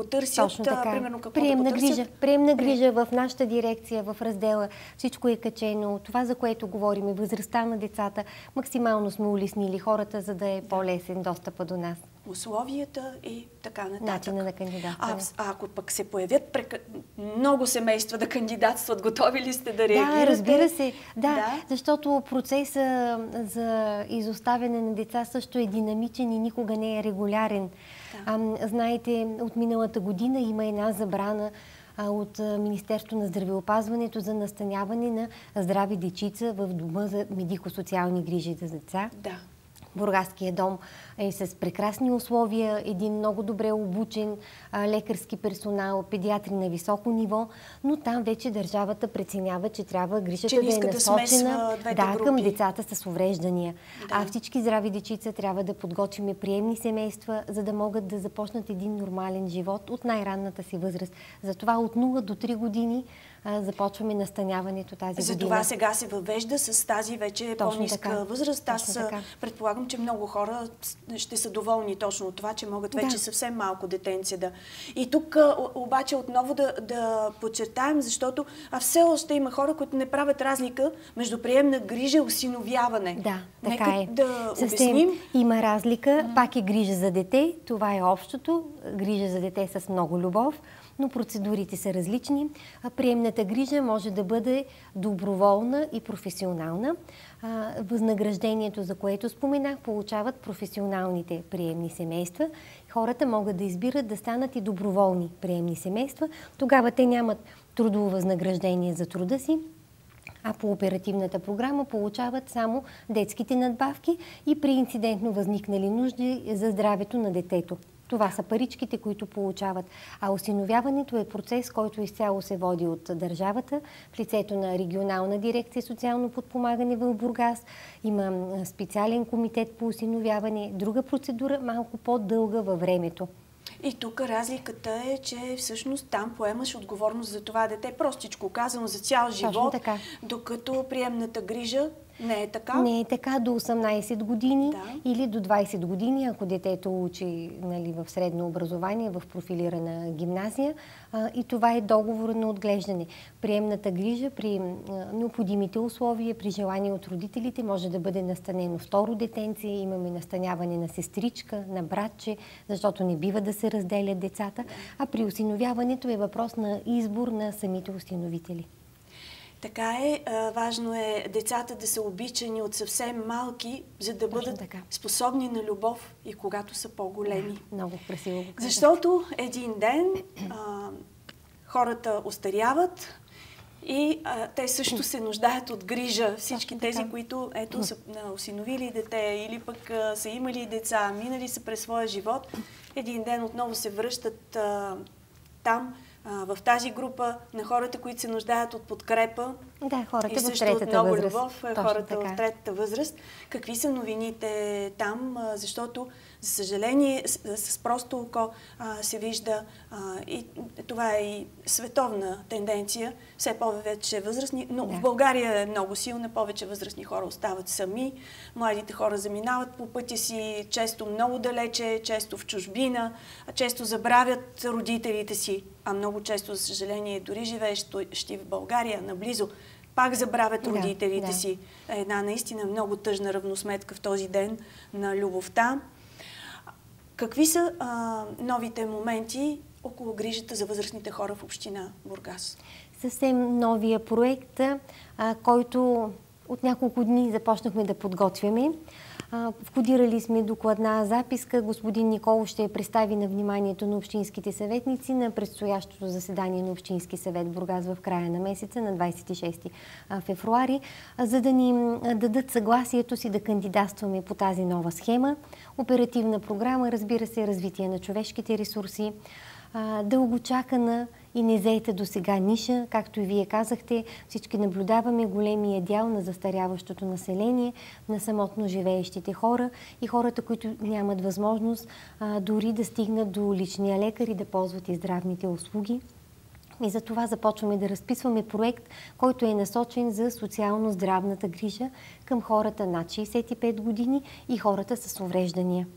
потърсят, примерно какво приемна да потърсят. грижа. Приемна грижа в нашата дирекция, в раздела. Всичко е качено. Това, за което говорим, възрастта на децата, максимално сме улеснили хората, за да е по-лесен достъпа до нас. Условията и така нататък. Начина на кандидатстване. А ако пък се появят много семейства да кандидатстват, готови ли сте да реагирате? Да, разбира се. Да, защото процесът за изоставяне на деца също е динамичен и никога не е регулярен. Да. Знаете, от миналата година има една забрана от Министерството на здравеопазването за настаняване на здрави дечица в дома за медико-социални грижи за деца. Да. Бургаския дом е с прекрасни условия, един много добре обучен лекарски персонал, педиатри на високо ниво, но там вече държавата преценява, че трябва грижата да е насочена към децата с увреждания. Да. А всички здрави дечица трябва да подготвим приемни семейства, за да могат да започнат един нормален живот от най-ранната си възраст. Затова от 0 до 3 години започваме настаняването тази година. Затова сега се въвежда с тази вече по-ниска възраст. Аз предполагам, че много хора ще са доволни точно от това, че могат вече съвсем малко детенце да... И тук обаче отново да подчертаем, защото все още има хора, които не правят разлика между приемна грижа и осиновяване. Да, така е. Да обясним. Има разлика. Пак е грижа за дете. Това е общото. Грижа за дете с много любов. Но процедурите са различни. Приемната грижа може да бъде доброволна и професионална. Възнаграждението, за което споменах, получават професионалните приемни семейства. Хората могат да избират да станат и доброволни приемни семейства. Тогава те нямат трудово възнаграждение за труда си, а по оперативната програма получават само детските надбавки и при инцидентно възникнали нужди за здравето на детето. Това са паричките, които получават. А осиновяването е процес, който изцяло се води от държавата в лицето на регионална дирекция социално подпомагане в Бургас. Има специален комитет по осиновяване. Друга процедура, малко по-дълга във времето. И тук разликата е, че всъщност там поемаш отговорност за това дете, простичко казано, за цял живот, докато приемната грижа не е така? Не е така до 18 години или до 20 години, ако детето учи в средно образование, в профилирана гимназия. И това е договор на отглеждане. Приемната грижа при необходимите условия, при желание от родителите, може да бъде настанено второ детенце. Имаме настаняване на сестричка, на братче, защото не бива да се разделят децата. А при осиновяването е въпрос на избор на самите осиновители. Така е. Важно е децата да са обичани от съвсем малки, за да бъдат способни на любов и когато са по-големи. Много красиво. Защото един ден хората остаряват и те също се нуждаят от грижа. Всички тези, които са осиновили дете или пък са имали деца, минали са през своя живот, един ден отново се връщат там, в тази група на хората, които се нуждаят от подкрепа. Да, хората и също в третата от много възраст. любов, хората в третата възраст. Какви са новините там? Защото, за съжаление, с просто око се вижда, и това е и световна тенденция, все повече възрастни, но в България е много силна, повече възрастни хора остават сами, младите хора заминават по пътя си, често много далече, често в чужбина, често забравят родителите си, а много често, за съжаление, дори живеещи в България, наблизо, пак забравят родителите си. Една наистина много тъжна равносметка в този ден на любовта. Какви са новите моменти около грижата за възрастните хора в община Бургас? Съвсем новия проект, който от няколко дни започнахме да подготвяме. Входирали сме докладна записка. Господин Николов ще я представи на вниманието на общинските съветници на предстоящото заседание на Общински съвет Бургас в края на месеца, на 26 февруари, за да ни дадат съгласието си да кандидатстваме по тази нова схема. Оперативна програма, разбира се, развитие на човешките ресурси, дългочакана и незаета до сега ниша. Както и вие казахте, всички наблюдаваме големия дял на застаряващото население, на самотно живеещите хора и хората, които нямат възможност дори да стигнат до личния лекар и да ползват и здравните услуги. И за това започваме да разписваме проект, който е насочен за социално-здравната грижа към хората над 65 години и хората с увреждания.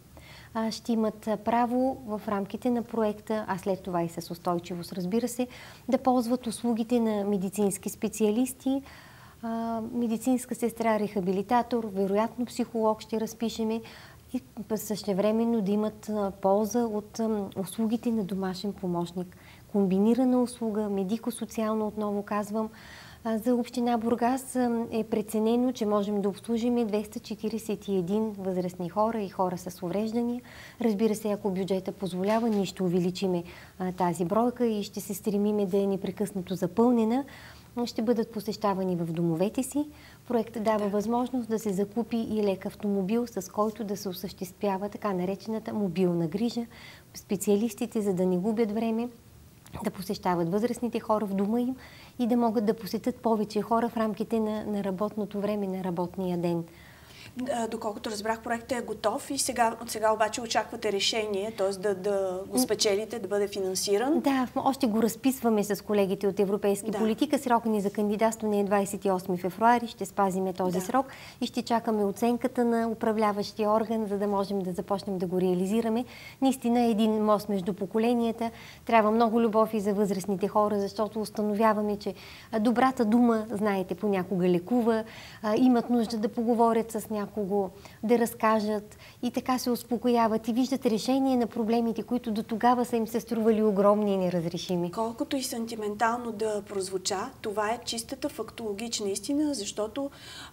ще имат право в рамките на проекта, а след това и с устойчивост, разбира се, да ползват услугите на медицински специалисти, медицинска сестра, рехабилитатор, вероятно психолог ще разпишеме и същевременно да имат полза от услугите на домашен помощник. Комбинирана услуга, медико-социално, отново казвам. За община Бургас е преценено, че можем да обслужим 241 възрастни хора и хора с увреждания. Разбира се, ако бюджета позволява, ние ще увеличиме тази бройка и ще се стремиме да е непрекъснато запълнена. Ще бъдат посещавани в домовете си. Проектът дава възможност да се закупи и лек автомобил, с който да се осъществява така наречената мобилна грижа. Специалистите, за да не губят време, да посещават възрастните хора в дома им и да могат да посетят повече хора в рамките на работното време, на работния ден. Доколкото разбрах, проектът е готов и сега обаче очаквате решение, т.е. да го спечелите, да бъде финансиран. Да, още го разписваме с колегите от Европейски политика. Срокът ни за кандидатстване е 28 февруари. Ще спазиме този срок и ще чакаме оценката на управляващия орган, за да можем да започнем да го реализираме. Наистина е един мост между поколенията. Трябва много любов и за възрастните хора, защото установяваме, че добрата дума, знаете, понякога лекува, имат нужда да поговорят с някого, да разкажат и така се успокояват и виждат решение на проблемите, които до тогава са им се стрували огромни и неразрешими. Колкото и сантиментално да прозвуча, това е чистата фактологична истина, защото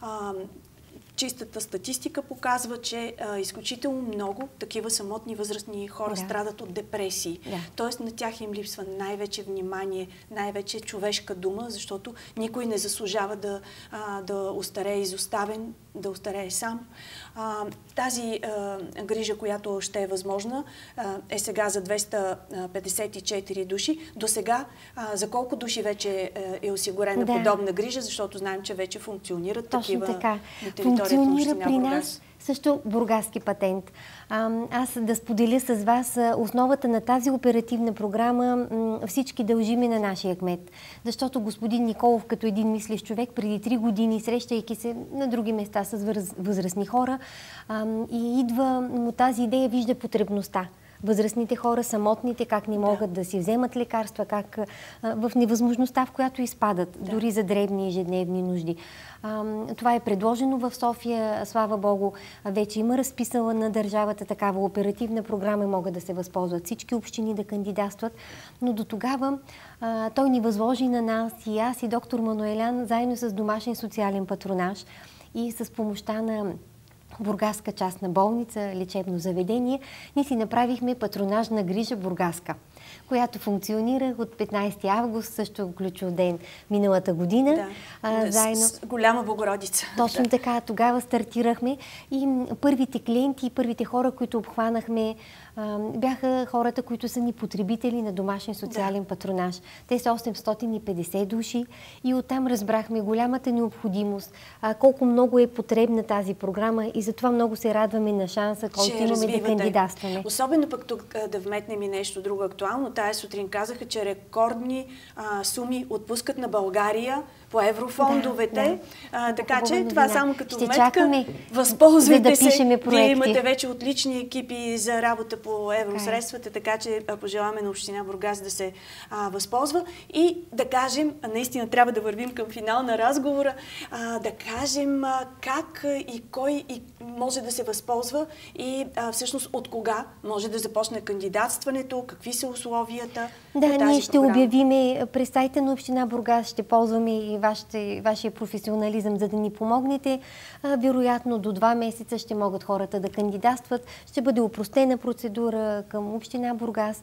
чистата статистика показва, че изключително много такива самотни възрастни хора страдат от депресии. Тоест на тях им липсва най-вече внимание, най-вече човешка дума, защото никой не заслужава да остарее изоставен, да остарее сам. Тази грижа, която ще е възможна, е сега за 254 души. До сега за колко души вече е осигурена подобна грижа, защото знаем, че вече функционират такива на територията на община Бургас. Също бургаски патент. Аз да споделя с вас основата на тази оперативна програма всички дължиме на нашия кмет. Защото господин Николов, като един мислещ човек, преди 3 години, срещайки се на други места с възрастни хора, и идва му тази идея, вижда потребността. Възрастните хора, самотните, как не могат да си вземат лекарства, как в невъзможността, в която изпадат, дори за дребни ежедневни нужди. Това е предложено в София, слава Богу, вече има разписала на държавата такава оперативна програма и могат да се възползват всички общини да кандидатстват, но до тогава той ни възложи на нас и аз и доктор Мануелян, заедно с домашен социален патронаж и с помощта на Бургаска частна болница, лечебно заведение, ние си направихме патронажна грижа Бургаска, която функционира от 15 август, също ключов ден миналата година. Заедно с Голяма Богородица. Точно така, тогава стартирахме и първите клиенти, първите хора, които обхванахме, бяха хората, които са ни потребители на домашен социален патронаж. Те са 850 души и оттам разбрахме голямата необходимост, колко много е потребна тази програма и затова много се радваме на шанса, който имаме да кандидатстваме. Особено пък тук да вметнем и нещо друго актуално. Тая сутрин казаха, че рекордни суми отпускат на България по еврофондовете. Така че това само като вметка. Възползвайте се. Вие имате вече отлични екипи за работа по евросредствата, така че пожелаваме на община Бургас да се възползва. И да кажем, наистина трябва да вървим към финал на разговора, да кажем как и кой може да се възползва и всъщност от кога може да започне кандидатстването, какви са условията. Да, ние ще обявиме през сайта на община Бургас, ще ползваме и вашия професионализъм, за да ни помогнете. Вероятно до 2 месеца ще могат хората да кандидатстват. Ще бъде опростена процедура към община Бургас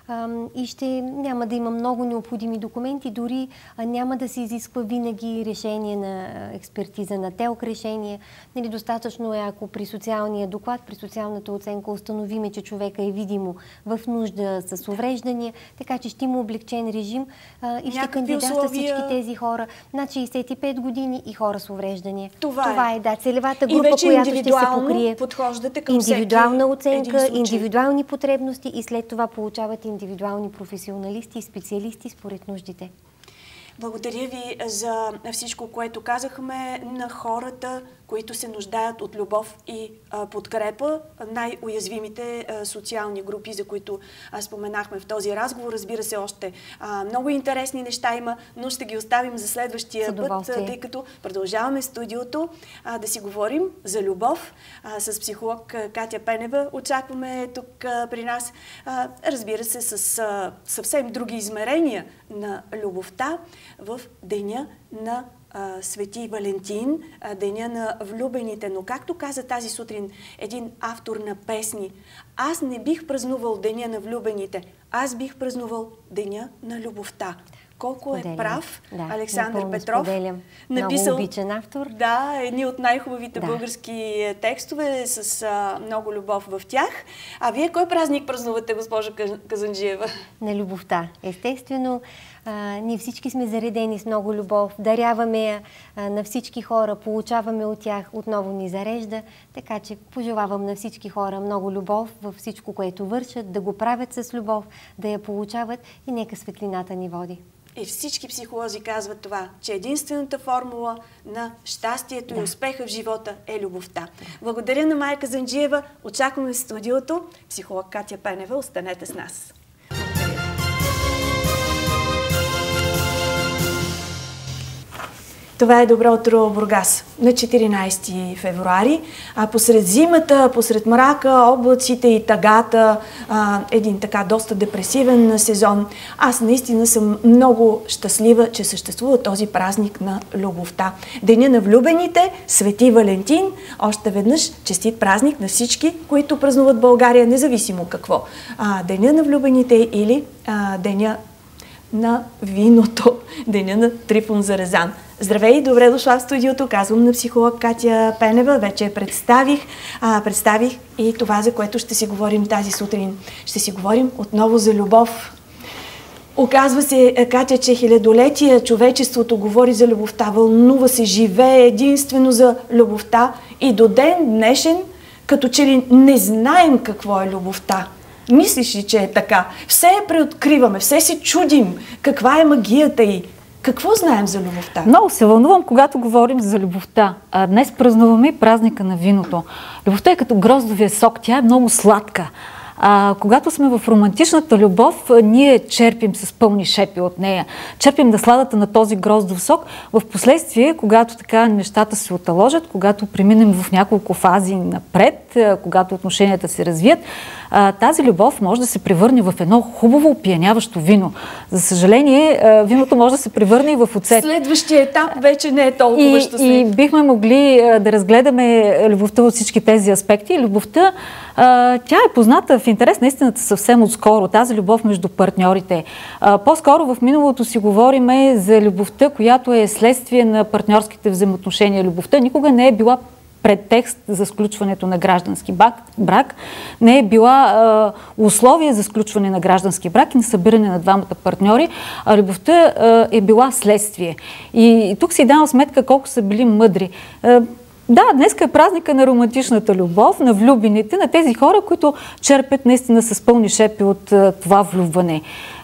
и няма да има много необходими документи, дори няма да се изисква винаги решение на експертиза на ТЕЛК решение. Достатъчно е, ако при социалния доклад, при социалната оценка установиме, че човека е видимо в нужда с увреждания, така че ще има облегчен режим и ще кандидатстват всички тези хора над 65 години и хора с увреждания. Това е целевата група, която ще се покрие. Индивидуална оценка, индивидуални потребности и след това получават индивидуални професионалисти и специалисти според нуждите. Благодаря ви за всичко, което казахме на хората, които се нуждаят от любов и подкрепа, най-уязвимите социални групи, за които споменахме в този разговор. Разбира се, още много интересни неща има, но ще ги оставим за следващия път, тъй като продължаваме в студиото да си говорим за любов. С психолог Катя Пенева очакваме тук при нас, разбира се, с съвсем други измерения на любовта в деня на Свети Валентин, деня на влюбените. Но както каза тази сутрин един автор на песни, аз не бих празнувал деня на влюбените, аз бих празнувал деня на любовта. Колко е прав Александър Петров. Написал, много обичан автор. Да, едни от най-хубавите български текстове с много любов в тях. А вие кой празник празнувате, госпожа Казанджиева? На любовта. Естествено, ние всички сме заредени с много любов, даряваме я на всички хора, получаваме от тях, отново ни зарежда, така че пожелавам на всички хора много любов във всичко, което вършат, да го правят с любов, да я получават и нека светлината ни води. И всички психолози казват това, че единствената формула на щастието и успеха в живота е любовта. Благодаря на Майя Казанджиева. Очакваме в студиото. Психолог Катя Пенева, останете с нас. Това е Добро утро, Бургас, на 14 февруари. Посред зимата, посред мрака, облаците и тъгата, един така доста депресивен сезон, аз наистина съм много щастлива, че съществува този празник на любовта. Деня на влюбените, Свети Валентин. Още веднъж честит празник на всички, които празнуват България, независимо какво. Деня на влюбените или деня на виното, деня на Трифон Зарезан. Здравей, добре дошла в студиото, казвам на психолог Катя Пенева. Вече я представих и това, за което ще си говорим тази сутрин. Ще си говорим отново за любов. Оказва се, Катя, че хилядолетия човечеството говори за любовта, вълнува се, живее единствено за любовта и до ден днешен, като че ли не знаем какво е любовта. Мислиш ли, че е така? Все я преоткриваме, все се чудим каква е магията й. Какво знаем за любовта? Много се вълнувам, когато говорим за любовта. Днес празнуваме и празника на виното. Любовта е като гроздовия сок, тя е много сладка. Когато сме в романтичната любов, ние черпим с пълни шепи от нея. Черпим насладата на този гроздов сок. В последствие, когато така нещата се оталожат, когато преминем в няколко фази напред, когато отношенията се развият, тази любов може да се превърне в едно хубаво, опияняващо вино. За съжаление, виното може да се превърне и в оцет. Следващия етап вече не е толкова щастлив. И бихме могли да разгледаме любовта от всички тези аспекти. Любовта, тя е позната в интерес на истината съвсем отскоро. Тази любов между партньорите. По-скоро в миналото си говорим за любовта, която е следствие на партньорските взаимоотношения. Любовта никога не е била предтекст за сключването на граждански брак, не е била условие за сключване на граждански брак и на събиране на двамата партньори, а любовта е била следствие. И тук си давам сметка колко са били мъдри. Да, днес е празника на романтичната любов, на влюбените, на тези хора, които черпят наистина с пълни шепи от това влюбване.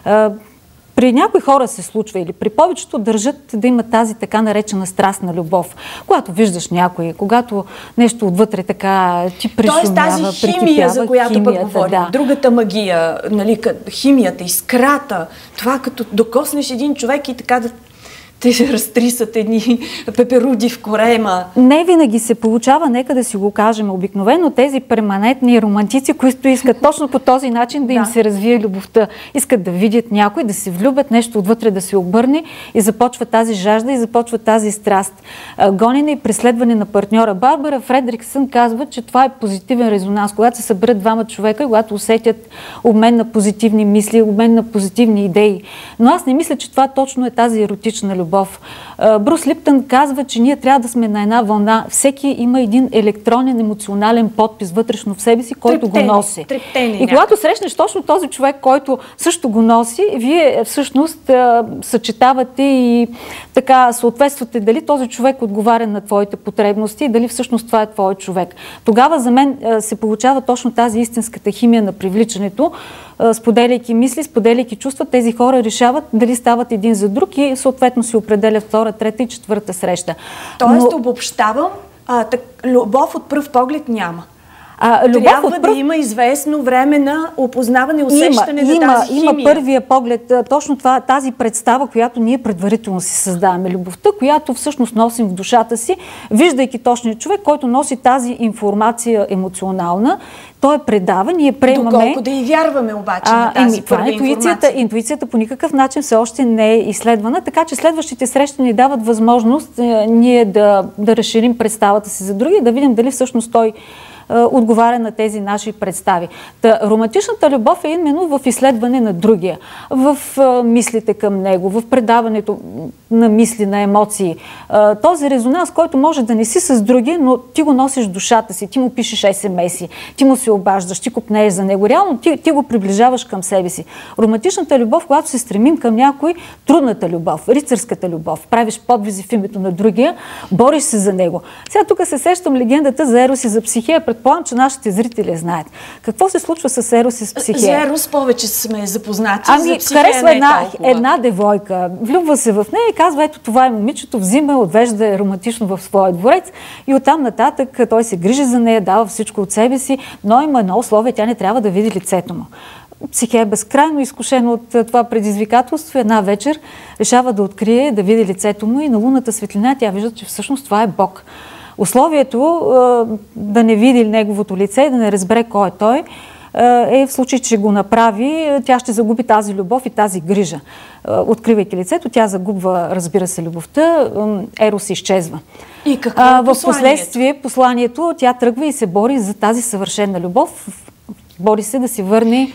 При някои хора се случва или при повечето държат да има тази така наречена страстна любов. Когато виждаш някой, когато нещо отвътре така ти пришумява, прикипява. Тоест тази химия, за която пък говорим, другата магия, нали, химията, искрата, това като докоснеш един човек и така да те разтрисат едни пеперуди в корема. Не винаги се получава, нека да си го кажем. Обикновено тези перманентни романтици, които искат точно по този начин да им се развие любовта. Искат да видят някой, да се влюбят, нещо отвътре да се обърне и започва тази жажда и започва тази страст. Гонене и преследване на партньора. Барбара Фредриксън казва, че това е позитивен резонанс. Когато се съберат двама човека и когато усетят обмен на позитивни мисли, обмен на позитивни идеи. Но аз не мисля, че това точно е тази еротична любов. любов. Брус Липтън казва, че ние трябва да сме на една вълна. Всеки има един електронен емоционален подпис вътрешно в себе си, който го носи. И когато срещнеш точно този човек, който също го носи, вие всъщност съчетавате и така съответствате дали този човек отговаря на твоите потребности и дали всъщност това е твой човек. Тогава за мен се получава точно тази истинската химия на привличането. Споделяйки мисли, споделяйки чувства, тези хора решават дали стават един за друг и съответно си определя втора, трета и четвърта среща. Тоест, обобщавам, любов от пръв поглед няма. Трябва да има известно време на опознаване, усещане на тази химия. Има първия поглед, точно тази представа, която ние предварително си създаваме. Любовта, която всъщност носим в душата си, виждайки точния човек, който носи тази информация емоционална. Той предава, ние приемаме... Доколко да и вярваме обаче на тази първа информация. Интуицията по никакъв начин все още не е изследвана, така че следващите срещи ни дават възможност ние да разширим представата си за други, да видим дали всъщност той отговаря на тези наши представи. Романтичната любов е именно в изследване на другия, в мислите към него, в предаването на мисли, на емоции. Този резонанс, който може да не си с другия, но ти го носиш в душата си, ти му пишеш SMS-и, ти му се обаждаш, ти копнееш за него. Реално ти го приближаваш към себе си. Романтичната любов, когато се стремим към някой, трудната любов, рицарската любов, правиш подвизи в името на другия, бориш се за него. Сега тук се сещам легендата за Ерос и за Психея. Предполагам, че нашите зрители знаят. Какво се случва с Ерос и с Психея? За Ерос повече сме запознати. За Психея харесва една девойка, влюбва се в нея и казва, ето това е момичето, взима, отвежда романтично в своя дворец и оттам нататък той се грижи за нея, дава всичко от себе си, но има едно условие, тя не трябва да види лицето му. Психея е безкрайно изкушена от това предизвикателство. Една вечер решава да открие, да види лицето му и на лунната светлина тя вижда, че всъщност това е Бог. Условието да не види неговото лице и да не разбере кой е той, е в случай, че го направи, тя ще загуби тази любов и тази грижа. Откривайки лицето, тя загубва, разбира се, любовта, Ерос изчезва. И какво е посланието? В последствие посланието, тя тръгва и се бори за тази съвършена любов. Бори се да си върне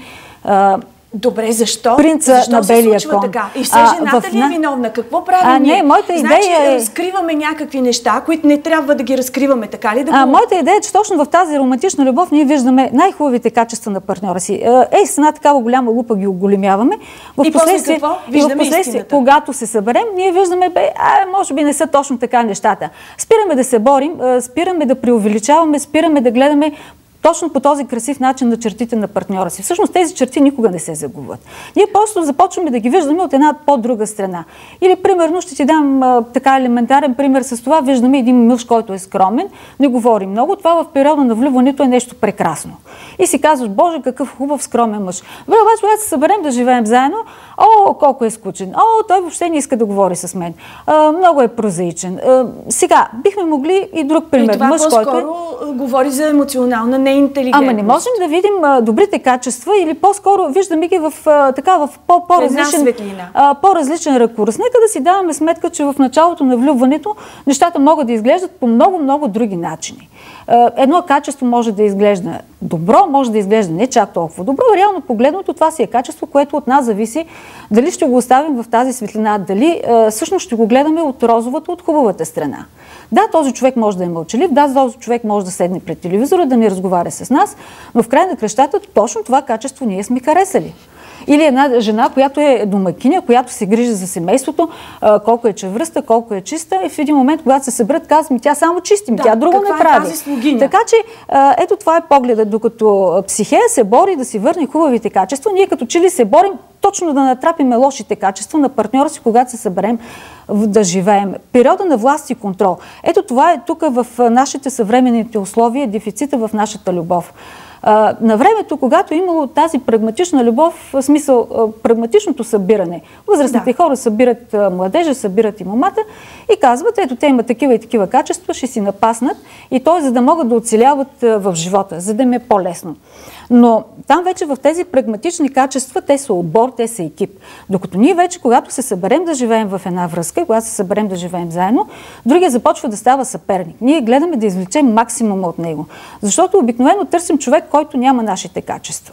Добре, защо? Принца на белия кон. Така? И все жената ли е виновна? Какво правим ние? Не, моята идея е... разкриваме някакви неща, които не трябва да ги разкриваме, така ли? Моята идея е, че точно в тази романтична любов ние виждаме най-хубавите качества на партньора си. С една такава голяма лупа ги оголемяваме. И после какво? Виждаме истината. Когато се съберем, ние виждаме, може би не са точно така нещата. Спираме да се борим, спираме да преувеличаваме, спираме да гледаме точно по този красив начин на чертите на партньора си. Всъщност тези черти никога не се загубват. Ние просто започваме да ги виждаме от една по-друга страна. Или, примерно, ще ти дам така елементарен пример с това. Виждаме един мъж, който е скромен, не говори много. Това в периода на влюбването е нещо прекрасно. И си казваш, Боже, какъв хубав скромен мъж. Обаче, когато се съберем да живеем заедно, колко е скучен. Той въобще не иска да говори с мен. Много е прозаичен. Сега, бихме могли и друг пример. Това мъж, по-скоро говори за емоционална неинтелигентност. Ама не можем да видим добрите качества или по-скоро виждаме ги в по-различен ракурс. Нека да си даваме сметка, че в началото на влюбването нещата могат да изглеждат по много други начини. Едно качество може да изглежда добро, може да изглежда не чак толкова добро. Реално погледното, това си е качество, което от нас зависи дали ще го оставим в тази светлина, дали всъщност ще го гледаме от розовата, от хубавата страна. Да, този човек може да е мълчалив, да, този човек може да седне пред телевизора, да не разговаря с нас, но в край на кращата точно това качество ние сме харесали. Или една жена, която е домакиня, която се грижи за семейството, колко е чевръста, колко е чиста, и в един момент, когато се съберат, казвам, тя само чистим, тя друго не прави. Така че, ето това е погледът, докато Психея се бори да си върне хубавите качества, ние като че ли се борим точно да натрапиме лошите качества на партньора си, когато се съберем да живеем. Периода на власт и контрол. Ето това е тук в нашите съвременните условия, дефицита в нашата любов. На времето, когато е имало тази прагматична любов, в смисъл прагматичното събиране, възрастните хора събират младежа, събират и момата и казват, ето те имат такива и такива качества, ще си напаснат и то за да могат да оцеляват в живота, за да им е по-лесно. Но там вече в тези прагматични качества те са отбор, те са екип. Докато ние вече, когато се съберем да живеем в една връзка, когато се съберем да живеем заедно, другия започва да става съперник. Ние гледаме да извлечем максимума от него. Защото обикновено търсим човек, който няма нашите качества.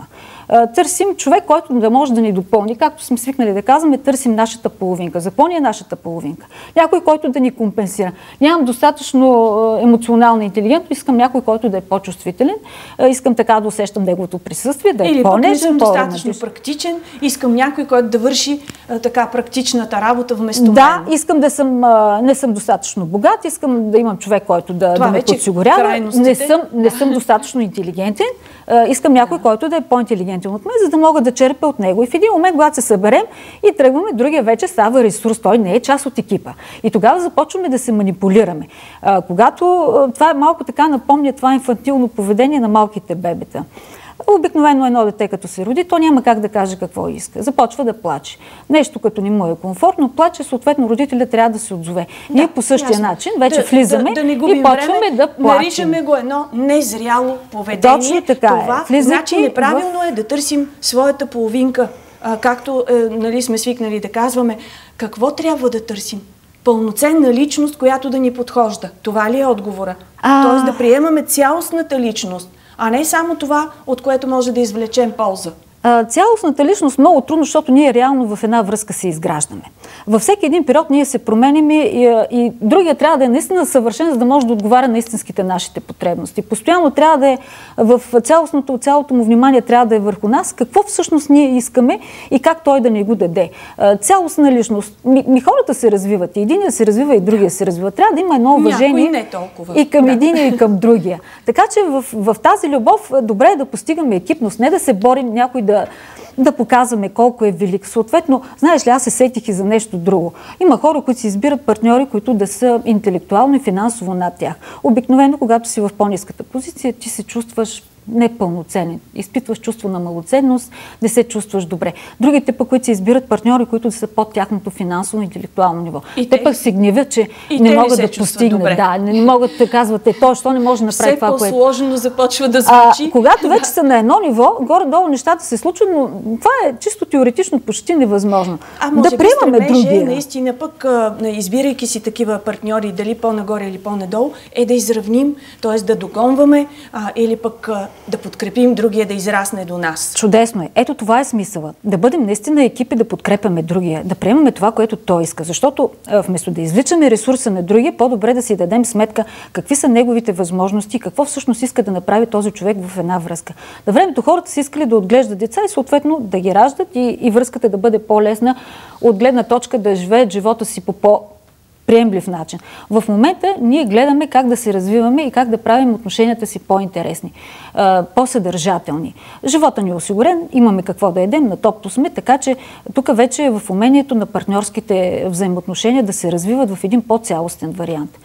Търсим човек, който да може да ни допълни. Както сме свикнали да казваме, търсим нашата половинка. Запълни е нашата половинка. Някой, който да ни компенсира. Нямам достатъчно емоционална интелигентност, искам някой, който да е по-чувствителен. Искам така да усещам неговото присъствие, да е по-нежен, съм достатъчно практичен. Искам някой, който да върши така практичната работа вместо мен. Да, искам да съм, не съм достатъчно богат, искам да имам човек, който да ме подсигурява. Не съм достатъчно интелигентен. Искам някой, който да е по-интелигентен от мен, за да мога да черпя от него. И в един момент, когато се съберем и тръгваме, другия вече става ресурс. Той не е част от екипа. И тогава започваме да се манипулираме. Когато това е малко така напомня това инфантилно поведение на малките бебета. Обикновено едно дете, като се роди, то няма как да каже какво иска. Започва да плаче. Нещо, като не му е комфортно, плаче, съответно родителят трябва да се отзове. Ние по същия начин вече влизаме и почваме да плачем. Наричаме го едно незряло поведение. Точно така това, значи неправилно е да търсим своята половинка. Както нали, сме свикнали да казваме, какво трябва да търсим? Пълноценна личност, която да ни подхожда. Това ли е отговора? Тоест да приемаме цялостната личност, а не само това, от което може да извлечем полза. Цялостната личност много трудно, защото ние реално в една връзка се изграждаме. Във всеки един период ние се променяме и другия трябва да е наистина съвършен, за да може да отговаря на истинските нашите потребности. Постоянно трябва да е в цялото му внимание трябва да е върху нас, какво всъщност ние искаме и как той да ни го даде. Цялостна личност. Хората се развиват. И единия се развива, и другия се развива. Трябва да има едно уважение и към единия, и към другия. Така че в тази любов добре е да постигаме екипност, не да се борим някой да показваме колко е велик. Съответно, знаеш ли, аз се сетих и за нещо друго. Има хора, които си избират партньори, които да са интелектуално и финансово над тях. Обикновено, когато си в по-ниската позиция, ти се чувстваш непълноценен. Изпитваш чувство на малоценност, не се чувстваш добре. Другите пък, които се избират партньори, които са под тяхното финансово и интелектуално ниво. Те пък се гневят, че не могат да постигнат. Да, не могат да казват, що не може да направи това, което... Все по-сложно започва да звучи. Когато вече са на едно ниво, горе-долу нещата се случват, но това е чисто теоретично почти невъзможно. Да приемаме другия. Наистина пък, избирайки си такива партньори, дали по-нагоре или по-надолу, е да изравним, т.е. да догонваме или пък да подкрепим другия да израсне до нас. Чудесно е. Ето това е смисъла. Да бъдем наистина екипи, да подкрепяме другия, да приемаме това, което той иска. Защото вместо да извличаме ресурса на другия, по-добре да си дадем сметка какви са неговите възможности, какво всъщност иска да направи този човек в една връзка. На времето хората са искали да отглеждат деца и съответно да ги раждат и връзката да бъде по-лесна от гледна точка да живеят живота си по приемлив начин. В момента ние гледаме как да се развиваме и как да правим отношенията си по-интересни, по-съдържателни. Живота ни е осигурен, имаме какво да едем, на топто сме, така че тук вече е в умението на партньорските взаимоотношения да се развиват в един по-цялостен вариант.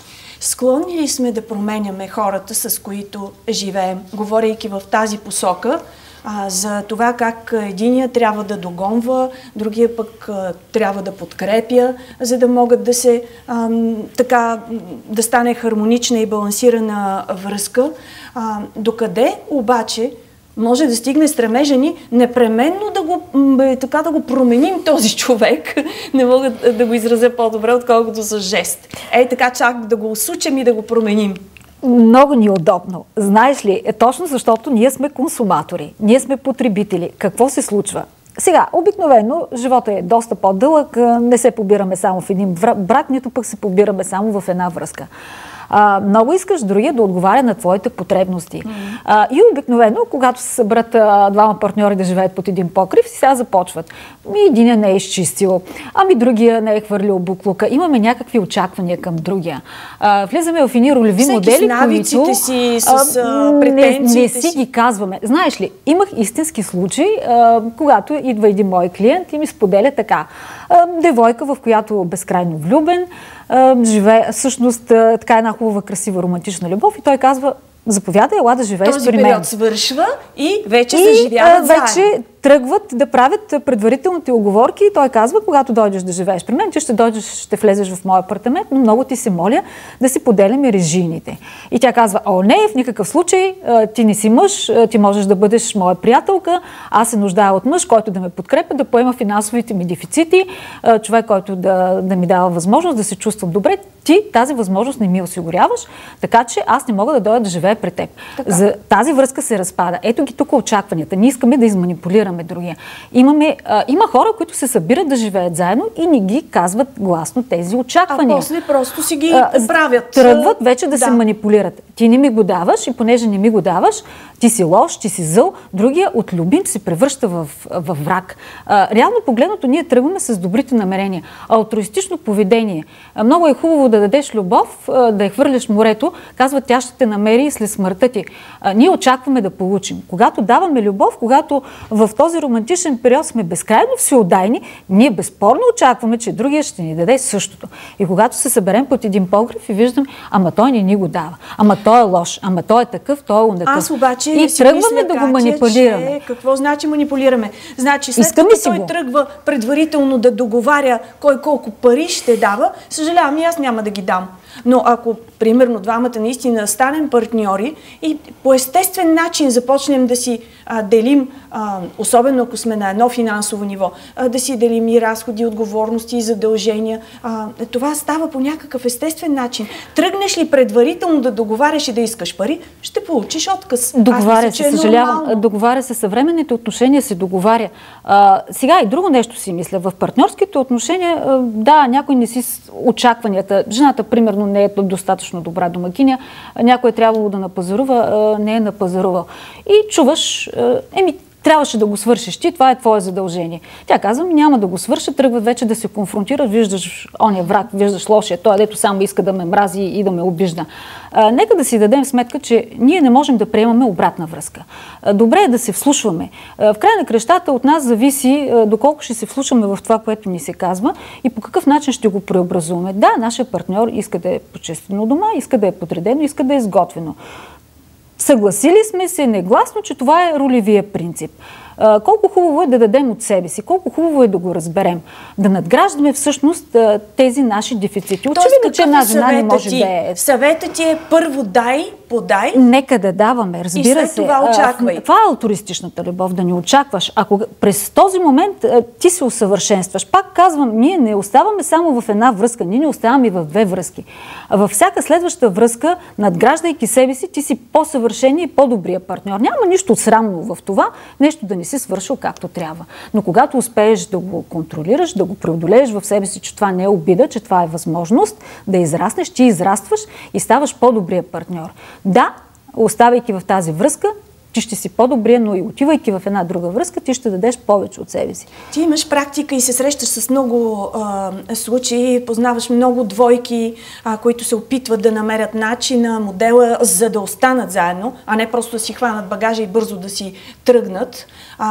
Склонни ли сме да променяме хората, с които живеем, говорейки в тази посока, за това как единия трябва да догонва, другия пък трябва да подкрепя, за да могат да се да стане хармонична и балансирана връзка. Докъде обаче може да стигне стремежа ни непременно да го променим този човек. Не мога да го изразя по-добре, отколкото с жест. Така чак да го усучим и да го променим. Много ни е удобно. Знаеш ли, точно защото ние сме консуматори, ние сме потребители. Какво се случва? Сега, обикновено, живота е доста по-дълъг, не се побираме само в един брак, нито пък се побираме само в една връзка. Много искаш другия да отговаря на твоите потребности. И обикновено, когато се съберат двама партньори да живеят под един покрив, сега започват. Единия не е изчистил, другия не е хвърлил буклука. Имаме някакви очаквания към другия. Влизаме в едни ролеви модели, с навиците си, с претенциите не си ги казваме. Знаеш ли, имах истински случай, когато идва един мой клиент и ми споделя така. Девойка, в която безкрайно влюбен, живее всъщност така една хубава, красива, романтична любов и той казва: заповядай, ела да живееш при мен. Този период свършва и вече заживяват заедно. Вече тръгват да правят предварителните уговорки и той казва, когато дойдеш да живееш при мен, ти ще дойдеш, ще влезеш в моя апартамент, но много ти се моля да си поделяме режийните. И тя казва, не, в никакъв случай, ти не си мъж, ти можеш да бъдеш моя приятелка, аз се нуждая от мъж, който да ме подкрепя, да поема финансовите ми дефицити, човек, който да ми дава възможност да се чувствам добре. Ти тази възможност не ми осигуряваш, така че аз не мога да дойда да живея при теб. За тази връзка се разпада. Ето ги тук очакванията. Ние искаме да изманипулираме другия. Има хора, които се събират да живеят заедно и не ги казват гласно тези очаквания. А после просто си ги правят. Тръгват вече да се манипулират. Ти не ми го даваш и понеже не ми го даваш, ти си лош, ти си зъл, другия от любим се превръща в враг. Реално погледното ние тръгваме с добрите намерения. Алтруистично поведение. Много е хубаво да дадеш любов, да я хвърляш морето, казва, тя ще те намери след смъртта ти. Ние очакваме да получим. Когато даваме любов, когато в този романтичен период сме безкрайно всеотдайни, ние безспорно очакваме, че другия ще ни даде същото. И когато се съберем под един погреб и виждам, ама той не ни го дава, ама той е лош, ама той е такъв, той е онакъв. Аз обаче и тръгваме да го манипулираме. Какво значи манипулираме? Значи след като той тръгва предварително да договаря кой колко пари ще дава, съжалявам, и аз няма да ги дам. Но ако, примерно, двамата наистина станем партньори и по естествен начин започнем да си делим, особено ако сме на едно финансово ниво, да си делим и разходи, отговорности и задължения, това става по някакъв естествен начин. Тръгнеш ли предварително да договаряш и да искаш пари, ще получиш отказ. Договаря се, съжалявам. Договаря се, съвременните отношения се договаря. Сега и друго нещо си мисля. В партньорските отношения, да, някой не си очакванията. Жената, примерно, не е достатъчно добра домакиня, някой е трябвало да напазарува, не е напазарувал. И чуваш, трябваше да го свършиш ти, това е твое задължение. Тя казва, няма да го свърша, тръгват вече да се конфронтират, виждаш ония враг, виждаш лошия, той дето само иска да ме мрази и да ме обижда. Нека да си дадем сметка, че ние не можем да приемаме обратна връзка. Добре е да се вслушваме. В края на крещата от нас зависи доколко ще се вслушаме в това, което ни се казва и по какъв начин ще го преобразуваме. Да, нашия партньор иска да е почестено дома, иска да е подредено, иска да е изготвено. Съгласили сме се негласно, че това е ролевия принцип. Колко хубаво е да дадем от себе си, колко хубаво е да го разберем, да надграждаме всъщност тези наши дефицити. Очевидно, че една жена не може да е... Съветът ти е първо дай, подай. Нека да даваме, разбира се. И след това очаквай. Това е алтруистичната любов, да не очакваш. Ако през този момент ти се усъвършенстваш, пак казвам, ние не оставаме само в една връзка, ние не оставаме и в две връзки. Във всяка следваща връзка, надграждайки себе си, ти си по-съвършен и по-добрия партньор. Няма нищо срамно в това, нещо да не си свършил както трябва. Но когато успееш да го контролираш, да го преодолееш в себе си, че това не е обида, че това е възможност да израснеш, ти израстваш и ставаш по-добрия партньор. Да, оставайки в тази връзка, ти ще си по-добрия, но и отивайки в една друга връзка, ти ще дадеш повече от себе си. Ти имаш практика и се срещаш с много случаи, познаваш много двойки, които се опитват да намерят начина, модела, за да останат заедно, а не просто да си хванат багажа и бързо да си тръгнат.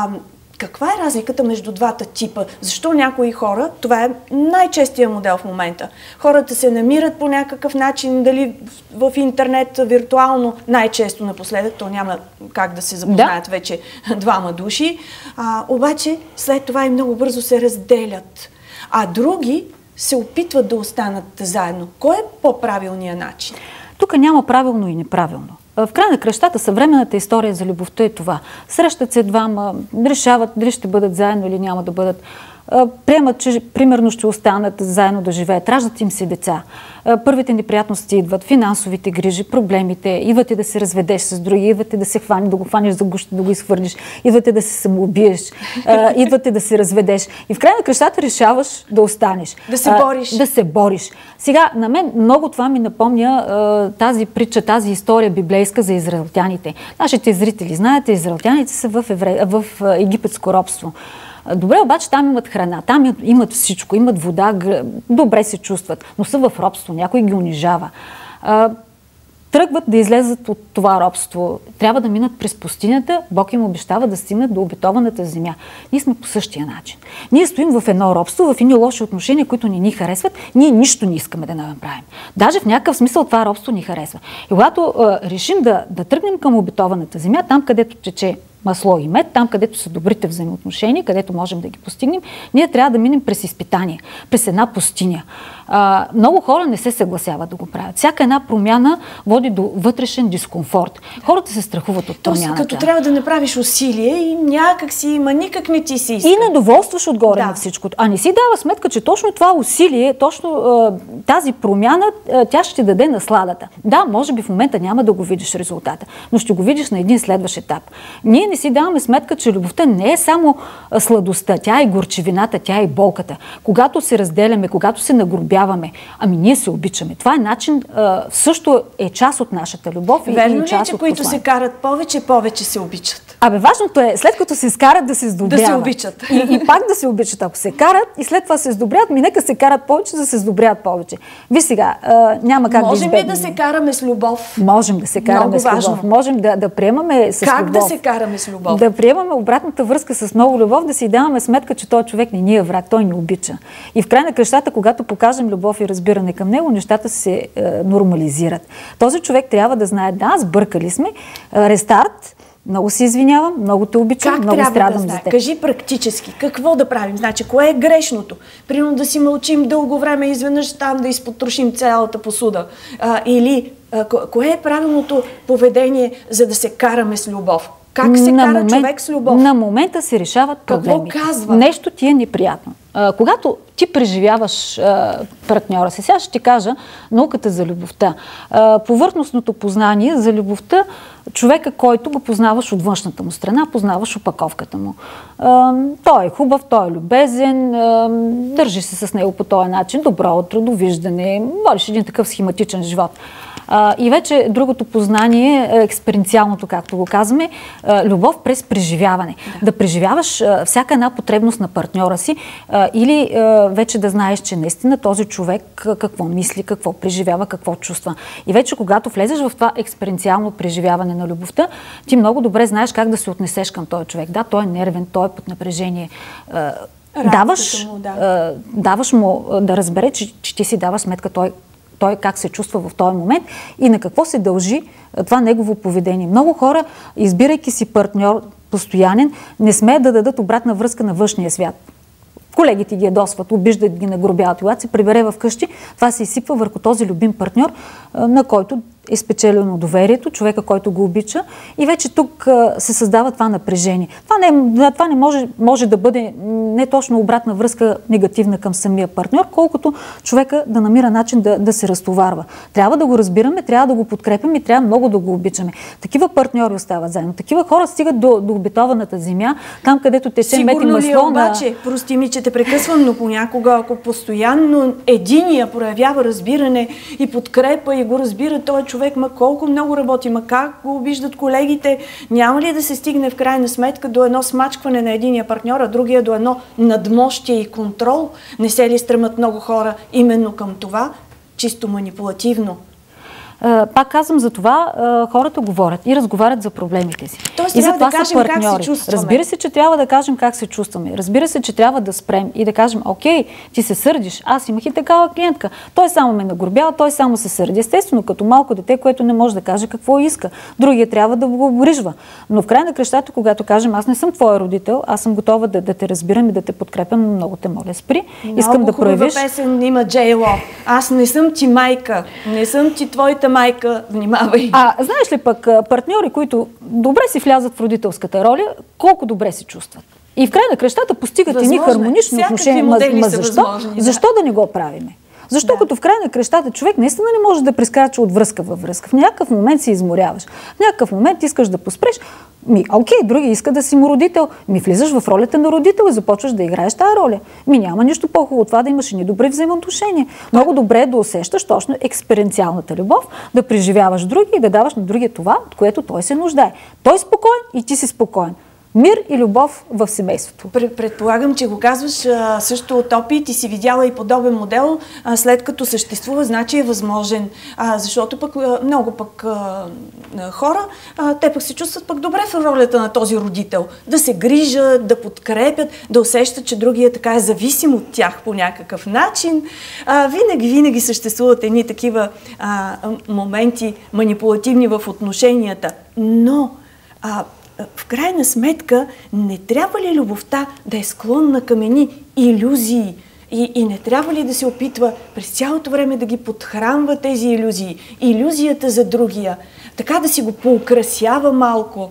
Каква е разликата между двата типа? Защо някои хора, това е най-честия модел в момента, хората се намират по някакъв начин, дали в интернет, виртуално, най-често напоследък, то няма как да се запознаят вече двама души, обаче след това и много бързо се разделят. А други се опитват да останат заедно. Кой е по-правилният начин? Тук няма правилно и неправилно. В края на кращата съвременната история за любовта е това. Срещат се двама, решават дали ще бъдат заедно или няма да бъдат. Приемат, че примерно ще останат заедно да живеят, раждат им се деца. Първите неприятности идват, финансовите грижи, проблемите, идвате да се разведеш с други, идвате да се хванеш, да го хванеш за гуща, да го изхвърлиш, идвате да се самоубиеш, идвате да се разведеш. И в края на кращата решаваш да останеш. Да се бориш. Да се бориш. Сега, на мен много това ми напомня тази притча, тази история библейска за израелтяните. Нашите зрители, знаете, израелтяните са в египетско робство. Добре, обаче там имат храна, там имат всичко, имат вода, добре се чувстват, но са в робство, някой ги унижава. Тръгват да излезат от това робство, трябва да минат през пустинята, Бог им обещава да стигнат до обетованата земя. Ние сме по същия начин. Ние стоим в едно робство, в едни лоши отношения, които не ни харесват, ние нищо не искаме да направим. Даже в някакъв смисъл това робство ни харесва. И когато решим да тръгнем към обетованата земя, там където тече масло и мед, там където са добрите взаимоотношения, където можем да ги постигнем, ние трябва да минем през изпитание, през една пустиня. Много хора не се съгласяват да го правят. Всяка една промяна води до вътрешен дискомфорт. Хората се страхуват от промяната. Като трябва да направиш усилие и някак си има, никак не ти се иска. И недоволстваш отгоре на всичко. А не си дава сметка, че точно това усилие, точно тази промяна, тя ще даде насладата. Да, може би в момента няма да го видиш резултата, но ще го видиш на един следващ етап. Ние не си даваме сметка, че любовта не е само сладостта, тя е горчивината, тя е болката. Когато се разделяме, когато се нагробяваме, ами ние се обичаме. Това е начин, също е част от нашата любов. Верно ли, че които се карат повече се обичат? Важното е, след като се скарат, да се сдобряват. Да се обичат. И пак да се обичат. Ако се карат и след това се сдобрят, нека се карат повече, да се сдобрят повече. Виж сега, няма как Можем ли да се караме с любов? Можем да се караме с любов. Можем да приемаме с любов. Как да се караме с любов? Да приемаме обратната връзка с много любов, да си даваме сметка, че този човек не ни е враг, той ни обича. И в край на кращата, когато покажем любов и разбиране към него, нещата се нормализират. Този човек трябва да знае, да, сбъркали сме, рестарт, много се извинявам, много те обичам, много страдам за теб. Кажи практически, какво да правим? Значи, кое е грешното? Примерно да си мълчим дълго време и изведнъж там да изпотрошим цялата посуда. Кое е правилното поведение, за да се караме с любов? Как се кара човек с любов? На момента се решават проблемите. Какво казва? Нещо ти е неприятно. Когато ти преживяваш партньора си, сега ще ти кажа науката за любовта. Повърхностното познание за любовта, човека, който го познаваш от външната му страна, познаваш опаковката му. Той е хубав, той е любезен, държи се с него по този начин, добро утро, довиждане, водиш един такъв схематичен живот. И вече другото познание, експеренциалното, както го казваме, любов през преживяване. Да преживяваш всяка една потребност на партньора си или вече да знаеш, че наистина този човек какво мисли, какво преживява, какво чувства. И вече когато влезеш в това експеренциално преживяване на любовта, ти много добре знаеш как да се отнесеш към този човек. Да, той е нервен, той е под напрежение. Даваш му да разбере, че ти си даваш сметка той как се чувства в този момент и на какво се дължи това негово поведение. Много хора, избирайки си партньор постоянен, не смеят да дадат обратна връзка на външния свят. Колегите ги ядосват, обиждат ги, нагробяват. Когато се прибере в къщи, това се изсипва върху този любим партньор, на който е спечелено доверието, човека, който го обича. И вече тук се създава това напрежение. Това не може да бъде не точно обратна връзка негативна към самия партньор, колкото човека да намира начин да се разтоварва. Трябва да го разбираме, трябва да го подкрепим и трябва много да го обичаме. Такива партньори остават заедно. Такива хора стигат до обетованата земя, там където тече мед и масло. Сигурно ли обаче, прости ми, че те прекъсвам, но понякога, ако постоянно единия проявява разбиране и подкрепа и го разбира този човек, колко много работи, как го обиждат колегите, няма ли да се стигне в крайна сметка до едно смачкване на единия партньор, а другия до едно надмощие и контрол? Не се ли стремат много хора именно към това, чисто манипулативно? Пак казвам, за това хората говорят и разговарят за проблемите си. Тоест, трябва да кажем как се чувстваме. Разбира се, че трябва да кажем как се чувстваме. Разбира се, че трябва да спрем и да кажем, окей, ти се сърдиш, аз имах и такава клиентка. Той само ме нагробява, той само се сърди. Естествено, като малко дете, което не може да каже какво иска. Другия трябва да го обгрижва. Но в край на кращата, когато кажем, аз не съм твой родител, аз съм готова да те разбирам и да те подкрепям, но много те моля, спри. Искам да проявиш. Много хубава песен има Джейло. Аз не съм ти майка, не съм ти твоята майка, внимавай. Знаеш ли пък партньори, които добре си влязат в родителската роля, колко добре се чувстват? И в край на кращата постигат едни хармонични отношения. Защо да не го правиме? Защо като в край на крещата човек наистина не може да прескача от връзка във връзка? В някакъв момент си изморяваш. В някакъв момент искаш да поспреш. Окей, други иска да си му родител. Влизаш в ролята на родител и започваш да играеш тази роля. Няма нищо по-хубаво от това да имаш едни добри взаимоотношения. Много добре е да усещаш точно експеренциалната любов, да преживяваш други и да даваш на другия това, от което той се нуждае. Той е спокоен и ти си спокоен. Мир и любов в семейството. Предполагам, че го казваш също от опит и си видяла и подобен модел, след като съществува, значи е възможен. Защото пък много хора, те пък се чувстват пък добре в ролята на този родител. Да се грижат, да подкрепят, да усещат, че другия така е зависим от тях по някакъв начин. Винаги съществуват едни такива моменти манипулативни в отношенията. Но в крайна сметка не трябва ли любовта да е склонна към едни илюзии и не трябва ли да се опитва през цялото време да ги подхранва тези илюзии, илюзията за другия, така да си го поукрасява малко?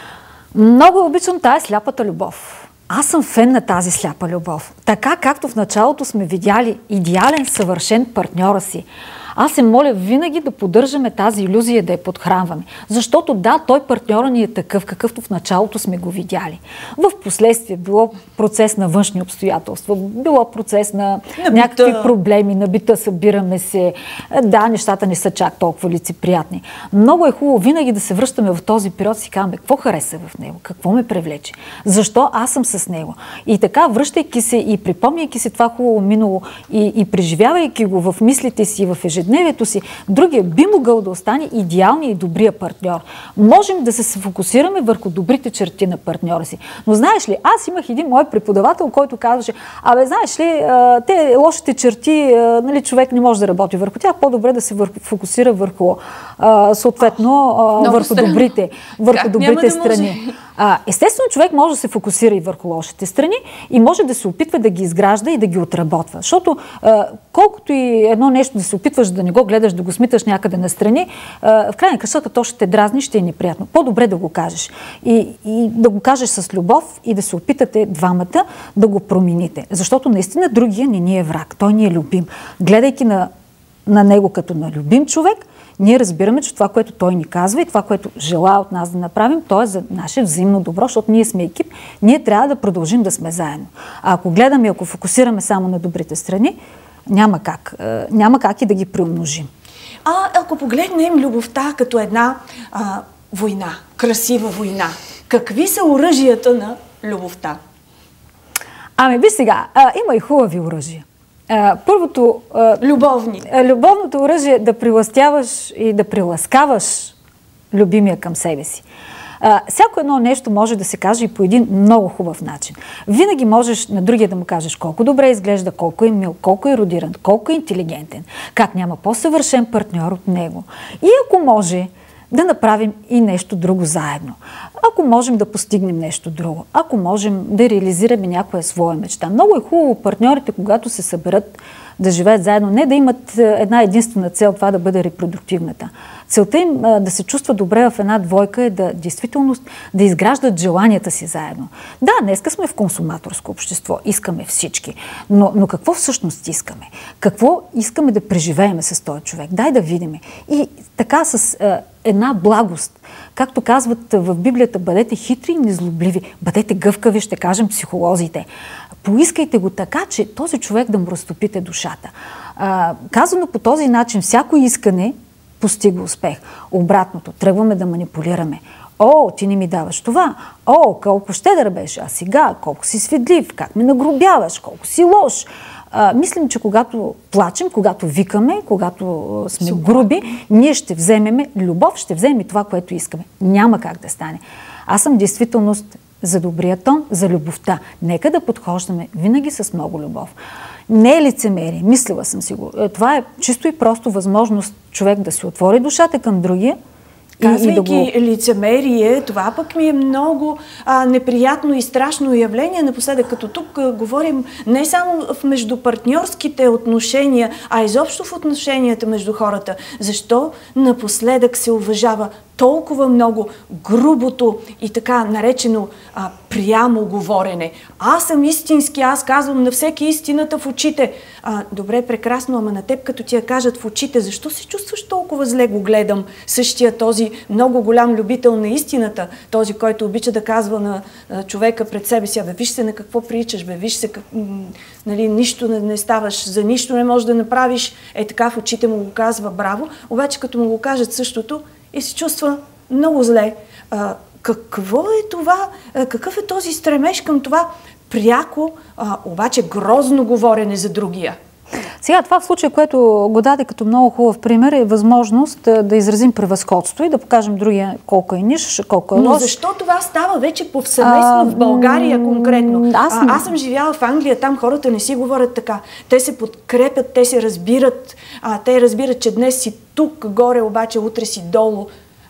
Много обичам тая сляпата любов. Аз съм фен на тази сляпа любов. Така както в началото сме видяли идеален, съвършен партньора си. Аз се моля винаги да поддържаме тази илюзия, да я подхранваме. Защото да, той партньора ни е такъв, какъвто в началото сме го видяли. В последствие било процес на външни обстоятелства, било процес на някакви проблеми, на бита, събираме се. Да, нещата не са чак толкова лицеприятни. Много е хубаво винаги да се връщаме в този период и си казваме какво хареса в него, какво ме привлече, защо аз съм с него. И така, връщайки се и припомняйки си това хубаво минало и преживявайки го в мислите си, в ежедневието си, другия би могъл да остане идеалния и добрия партньор. Можем да се фокусираме върху добрите черти на партньора си. Но знаеш ли, аз имах един мой преподавател, който казваше, знаеш ли, те лошите черти, нали, човек не може да работи върху тях, по-добре да се фокусира върху съответно върху добрите страни. Естествено, човек може да се фокусира и върху лошите страни и може да се опитва да ги изгражда и да ги отработва. Защото колкото и едно нещо да се опитваш да не го гледаш, да го смиташ някъде настрани, в крайна къщата то ще те дразни, ще е неприятно. По-добре да го кажеш. И да го кажеш с любов и да се опитате двамата да го промените. Защото наистина другия не ни е враг. Той ни е любим. Гледайки на него като на любим човек, ние разбираме, че това, което той ни казва и това, което желая от нас да направим, то е за наше взаимно добро, защото ние сме екип, ние трябва да продължим да сме заедно. А ако гледаме, ако фокусираме само на добрите страни, няма как и да ги приумножим. Ако погледнем любовта като една война, красива война, какви са оръжията на любовта? Виж сега, има и хубави оръжия. Първото, любовното оръжие е да приластяваш и да приласкаваш любимия към себе си. Всяко едно нещо може да се каже и по един много хубав начин. Винаги можеш на другия да му кажеш колко добре изглежда, колко е мил, колко е родиран, колко е интелигентен, как няма по-съвършен партньор от него. И ако може да направим и нещо друго заедно. Ако можем да постигнем нещо друго, ако можем да реализираме някоя своя мечта. Много е хубаво партньорите, когато се съберат да живеят заедно, не да имат една единствена цел, това да бъде репродуктивната. Целта им да се чувства добре в една двойка е действително да изграждат желанията си заедно. Да, днеска сме в консуматорско общество, искаме всички, но какво всъщност искаме? Какво искаме да преживеем с този човек? Дай да видим. И така с една благост. Както казват в Библията, бъдете хитри и незлобливи, бъдете гъвкави, ще кажем психолозите. Поискайте го така, че този човек да му разтопите душата. Казано по този начин, всяко искане постига успех. Обратното, тръгваме да манипулираме. Ти не ми даваш това. Колко щедър беше, а сега колко си свидлив, как ме нагрубяваш, колко си лош. Мислим, че когато плачем, когато викаме, когато сме груби, ние ще вземеме любов, ще вземем това, което искаме. Няма как да стане. Аз съм действителност за добрия тон, за любовта. Нека да подхождаме винаги с много любов. Не е лицемерие, мислила съм си го. Това е чисто и просто възможност човек да си отвори душата към другия. Казвайки лицемерие, това пък ми е много неприятно и страшно явление напоследък, като тук говорим не само в междупартньорските отношения, а изобщо в отношенията между хората. Защо напоследък се уважава толкова много грубото и така наречено прямо говорене? Аз съм истински, аз казвам на всеки истината в очите. Добре, прекрасно, ама на теб като ти я кажат в очите, защо се чувстваш толкова зле? Го гледам същия този много голям любител на истината, този, който обича да казва на човека пред себе си: виж се на какво приличаш, виж се, нали, нищо не ставаш, за нищо не можеш да направиш. Така в очите му го казва браво, обаче като му го кажат същото и се чувства много зле. Какво е това? Какъв е този стремеж към това пряко, обаче грозно говорене за другия? Сега това в случая, което го даде като много хубав пример, е възможност да изразим превъзходство и да покажем другия колко е ниш, колко е лош. Но защо това става вече повсеместно в България конкретно? Аз съм живяла в Англия, там хората не си говорят така. Те се подкрепят, те се разбират. Те разбират, че днес си тук горе, обаче утре си долу.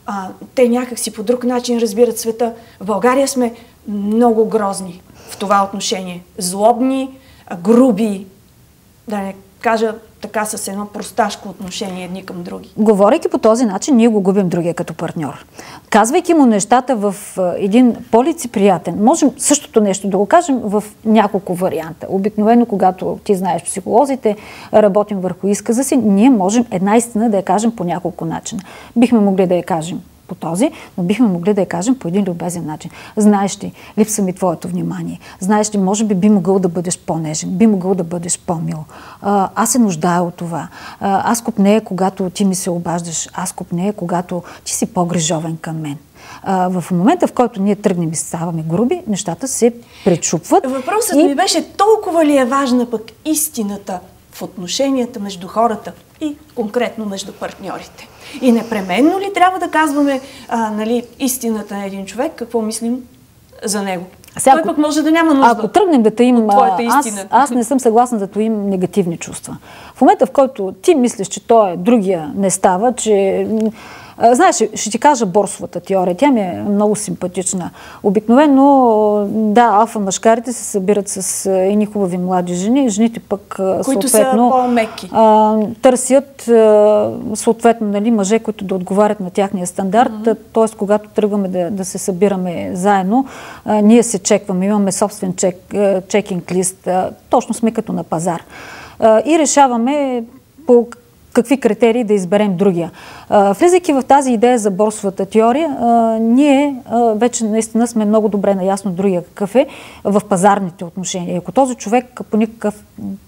те някак си по друг начин разбират света. В България сме много грозни в това отношение. Злобни, груби, да не кажа така с едно просташко отношение едни към други. Говорейки по този начин, ние го губим другия като партньор. Казвайки му нещата в един по-лицеприятен, можем същото нещо да го кажем в няколко варианта. Обикновено, когато ти знаеш психолозите, работим върху изказа си, ние можем една истина да я кажем по няколко начина. Бихме могли да я кажем по този, но бихме могли да я кажем по един любезен начин. Знаеш ли, липсва ми твоето внимание. Знаеш ли, може би могъл да бъдеш по-нежен, би могъл да бъдеш по-мил. Аз се нуждая от това. Аз копнея, когато ти ми се обаждаш. Аз копнея, когато ти си по-грижовен към мен. В момента, в който ние тръгнем и ставаме груби, нещата се пречупват. Въпросът ми беше толкова ли е важна пък истината в отношенията между хората и конкретно между партньорите. И непременно ли трябва да казваме истината на един човек, какво мислим за него? Той пък може да няма нужда. Ако тръгнем да таим, аз не съм съгласна да таим негативни чувства. В момента, в който ти мислиш, че той другия не става, че... Знаеш, ще ти кажа борсовата теория. Тя ми е много симпатична. Обикновено, да, алфа-мъжкарите се събират с едни хубави млади жени. Жените пък, които са по-меки. Търсят съответно мъже, които да отговарят на тяхния стандарт. Тоест, когато тръгваме да се събираме заедно, ние се чекваме. Имаме собствен чекинг лист. Точно сме като на пазар. И решаваме по какви критерии да изберем другия. Влизайки в тази идея за борсовата теория, ние вече наистина сме много добре наясно другия какъв е в пазарните отношения. Ако този човек по никакъв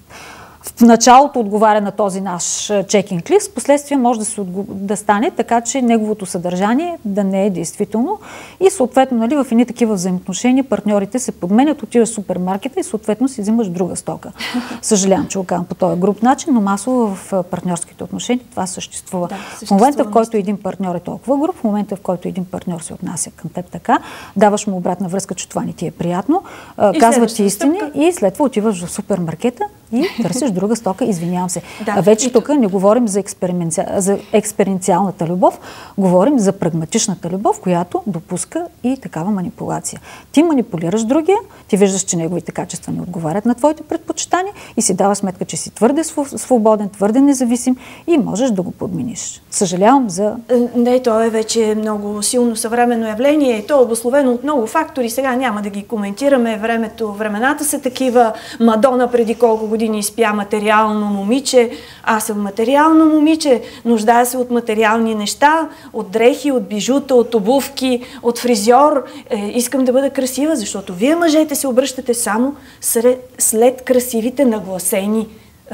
в началото отговаря на този наш чекинг лист, последствие може да стане така, че неговото съдържание да не е действително и съответно в едни такива взаимоотношения партньорите се подменят, отиваш в супермаркета и съответно си взимаш друга стока. Съжалявам, че го казвам по този груб начин, но масово в партньорските отношения това съществува. В момента, в който един партньор е толкова груб, в момента, в който един партньор се отнася към теб така, даваш му обратна връзка, че това не ти е приятно, казват ти истини и след това отиваш в супермаркета и търсиш друга стока, извинявам се. Вече тук не говорим за експериенциалната любов, говорим за прагматичната любов, която допуска и такава манипулация. Ти манипулираш другия, ти виждаш, че неговите качества не отговарят на твоите предпочитания и си дава сметка, че си твърде свободен, твърде независим и можеш да го подмениш. Съжалявам за... Не, то е вече много силно съвременно явление и то е обусловено от много фактори. Сега няма да ги коментираме. Времената са такива. Мадона преди колко години изпя материално момиче. Аз съм материално момиче. Нуждая се от материални неща, от дрехи, от бижута, от обувки, от фризьор. Искам да бъда красива, защото вие мъжете се обръщате само след красивите, нагласени,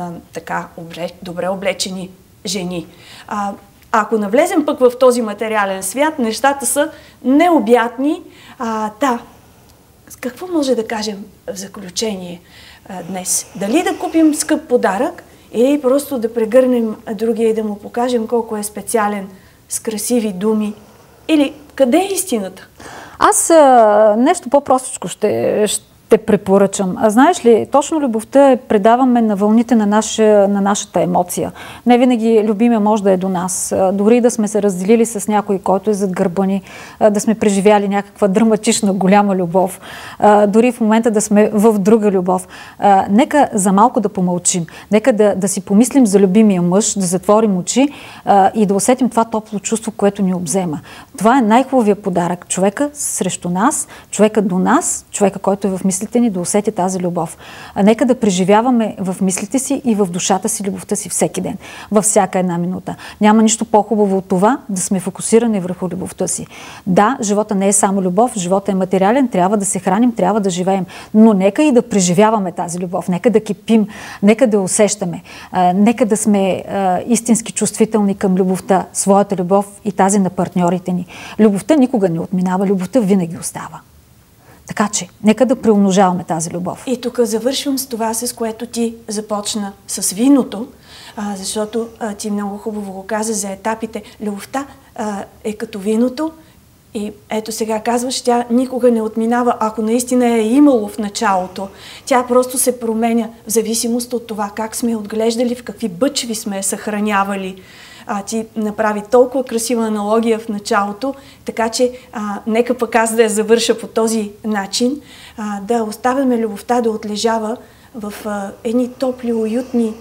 добре облечени жени. Ако навлезем пък в този материален свят, нещата са необятни. Какво може да кажем в заключение днес? Дали да купим скъп подарък или просто да прегърнем другия и да му покажем колко е специален с красиви думи? Или къде е истината? Аз нещо по-простичко ще препоръчам. Знаеш ли, точно любовта предаваме на вълните на нашата емоция. Не винаги любимия може да е до нас. Дори да сме се разделили с някой, който е зад гърба ни, да сме преживяли някаква драматична, голяма любов, дори в момента да сме в друга любов. Нека за малко да помълчим. Нека да си помислим за любимия мъж, да затворим очи и да усетим това топло чувство, което ни обзема. Това е най-хубавият подарък. Човека срещу нас, човека до нас, човека, който е в мислите ни, да усети тази любов. Нека да преживяваме в мислите си и в душата си любовта си всеки ден, във всяка една минута. Няма нищо по-хубаво от това да сме фокусирани върху любовта си. Да, живота не е само любов, живота е материален, трябва да се храним, трябва да живеем, но нека и да преживяваме тази любов, нека да кипим, нека да усещаме, нека да сме истински чувствителни към любовта, своята любов и тази на партньорите ни. Любовта никога не отминава, любовта винаги остава. Така че, нека да преумножаваме тази любов. И тук завършвам с това, с което ти започна с виното, защото ти много хубаво го каза за етапите. Любовта е като виното и ето сега казваш, тя никога не отминава, ако наистина е имало в началото. Тя просто се променя в зависимост от това как сме отглеждали, в какви бъчви сме съхранявали. ти направи толкова красива аналогия в началото, така че нека пък аз да я завърша по този начин, да оставяме любовта да отлежава в едни топли, уютни,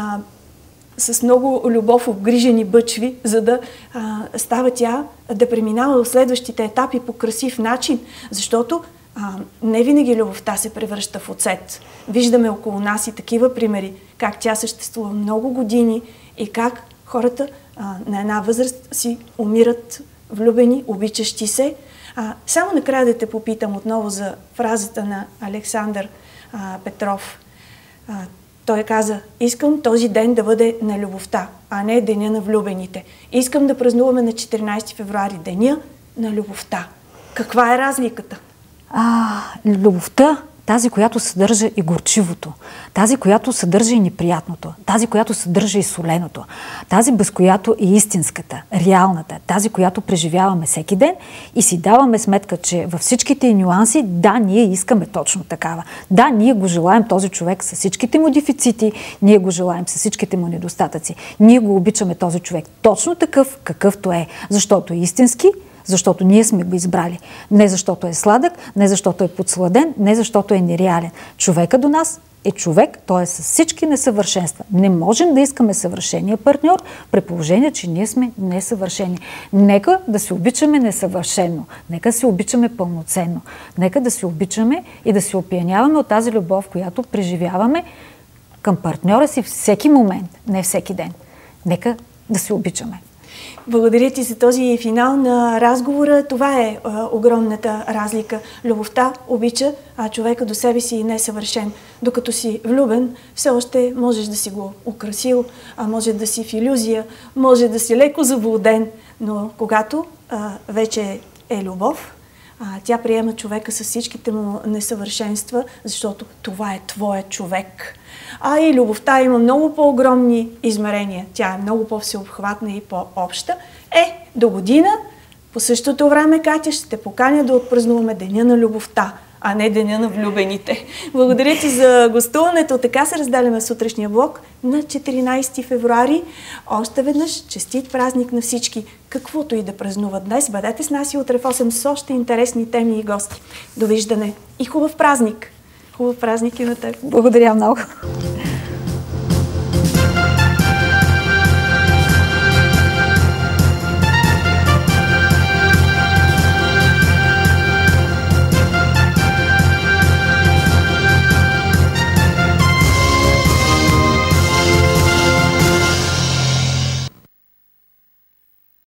с много любов обгрижени бъчви, за да става тя да преминава в следващите етапи по красив начин, защото не винаги любовта се превръща в оцет. Виждаме около нас и такива примери, как тя съществува много години и как хората на една възраст си умират влюбени, обичащи се. Само накрая да те попитам отново за фразата на Александър Петров. Той каза: искам този ден да бъде на любовта, а не деня на влюбените. Искам да празнуваме на 14 февруари деня на любовта. Каква е разликата? Любовта, тази, която съдържа и горчивото, тази, която съдържа и неприятното, тази, която съдържа и соленото, тази, без която е истинската, реалната, тази, която преживяваме всеки ден и си даваме сметка, че във всичките нюанси, да, ние искаме точно такава. Да, ние го желаем този човек с всичките му дефицити, ние го желаем с всичките му недостатъци. Ние го обичаме този човек точно такъв, какъвто е, защото е истински, защото ние сме го избрали. Не защото е сладък, не защото е подсладен, не защото е нереален. Човека до нас е човек, той е с всички несъвършенства. Не можем да искаме съвършения партньор, при положение, че ние сме несъвършени. Нека да се обичаме несъвършено. Нека да се обичаме пълноценно. Нека да се обичаме и да се опияняваме от тази любов, която преживяваме към партньора си всеки момент, не всеки ден. Нека да се обичаме. Благодаря ти за този финал на разговора. Това е огромната разлика. Любовта обича, а човека до себе си не е съвършен. Докато си влюбен, все още можеш да си го украсил, може да си в илюзия, може да си леко заблуден, но когато вече е любов, тя приема човека с всичките му несъвършенства, защото това е твоя човек. И любовта има много по-огромни измерения. Тя е много по-всеобхватна и по-обща. До година, по същото време, Катя, ще те поканя да отпразнуваме Деня на любовта, а не Деня на влюбените. Благодаря ти за гостуването. Така се разделяме сутрешния блок на 14 февруари. Още веднъж честит празник на всички. Каквото и да празнуват днес, бъдете с нас и утре в 8 с още интересни теми и гости. Довиждане и хубав празник! Хубав празник и на теб. Благодаря много.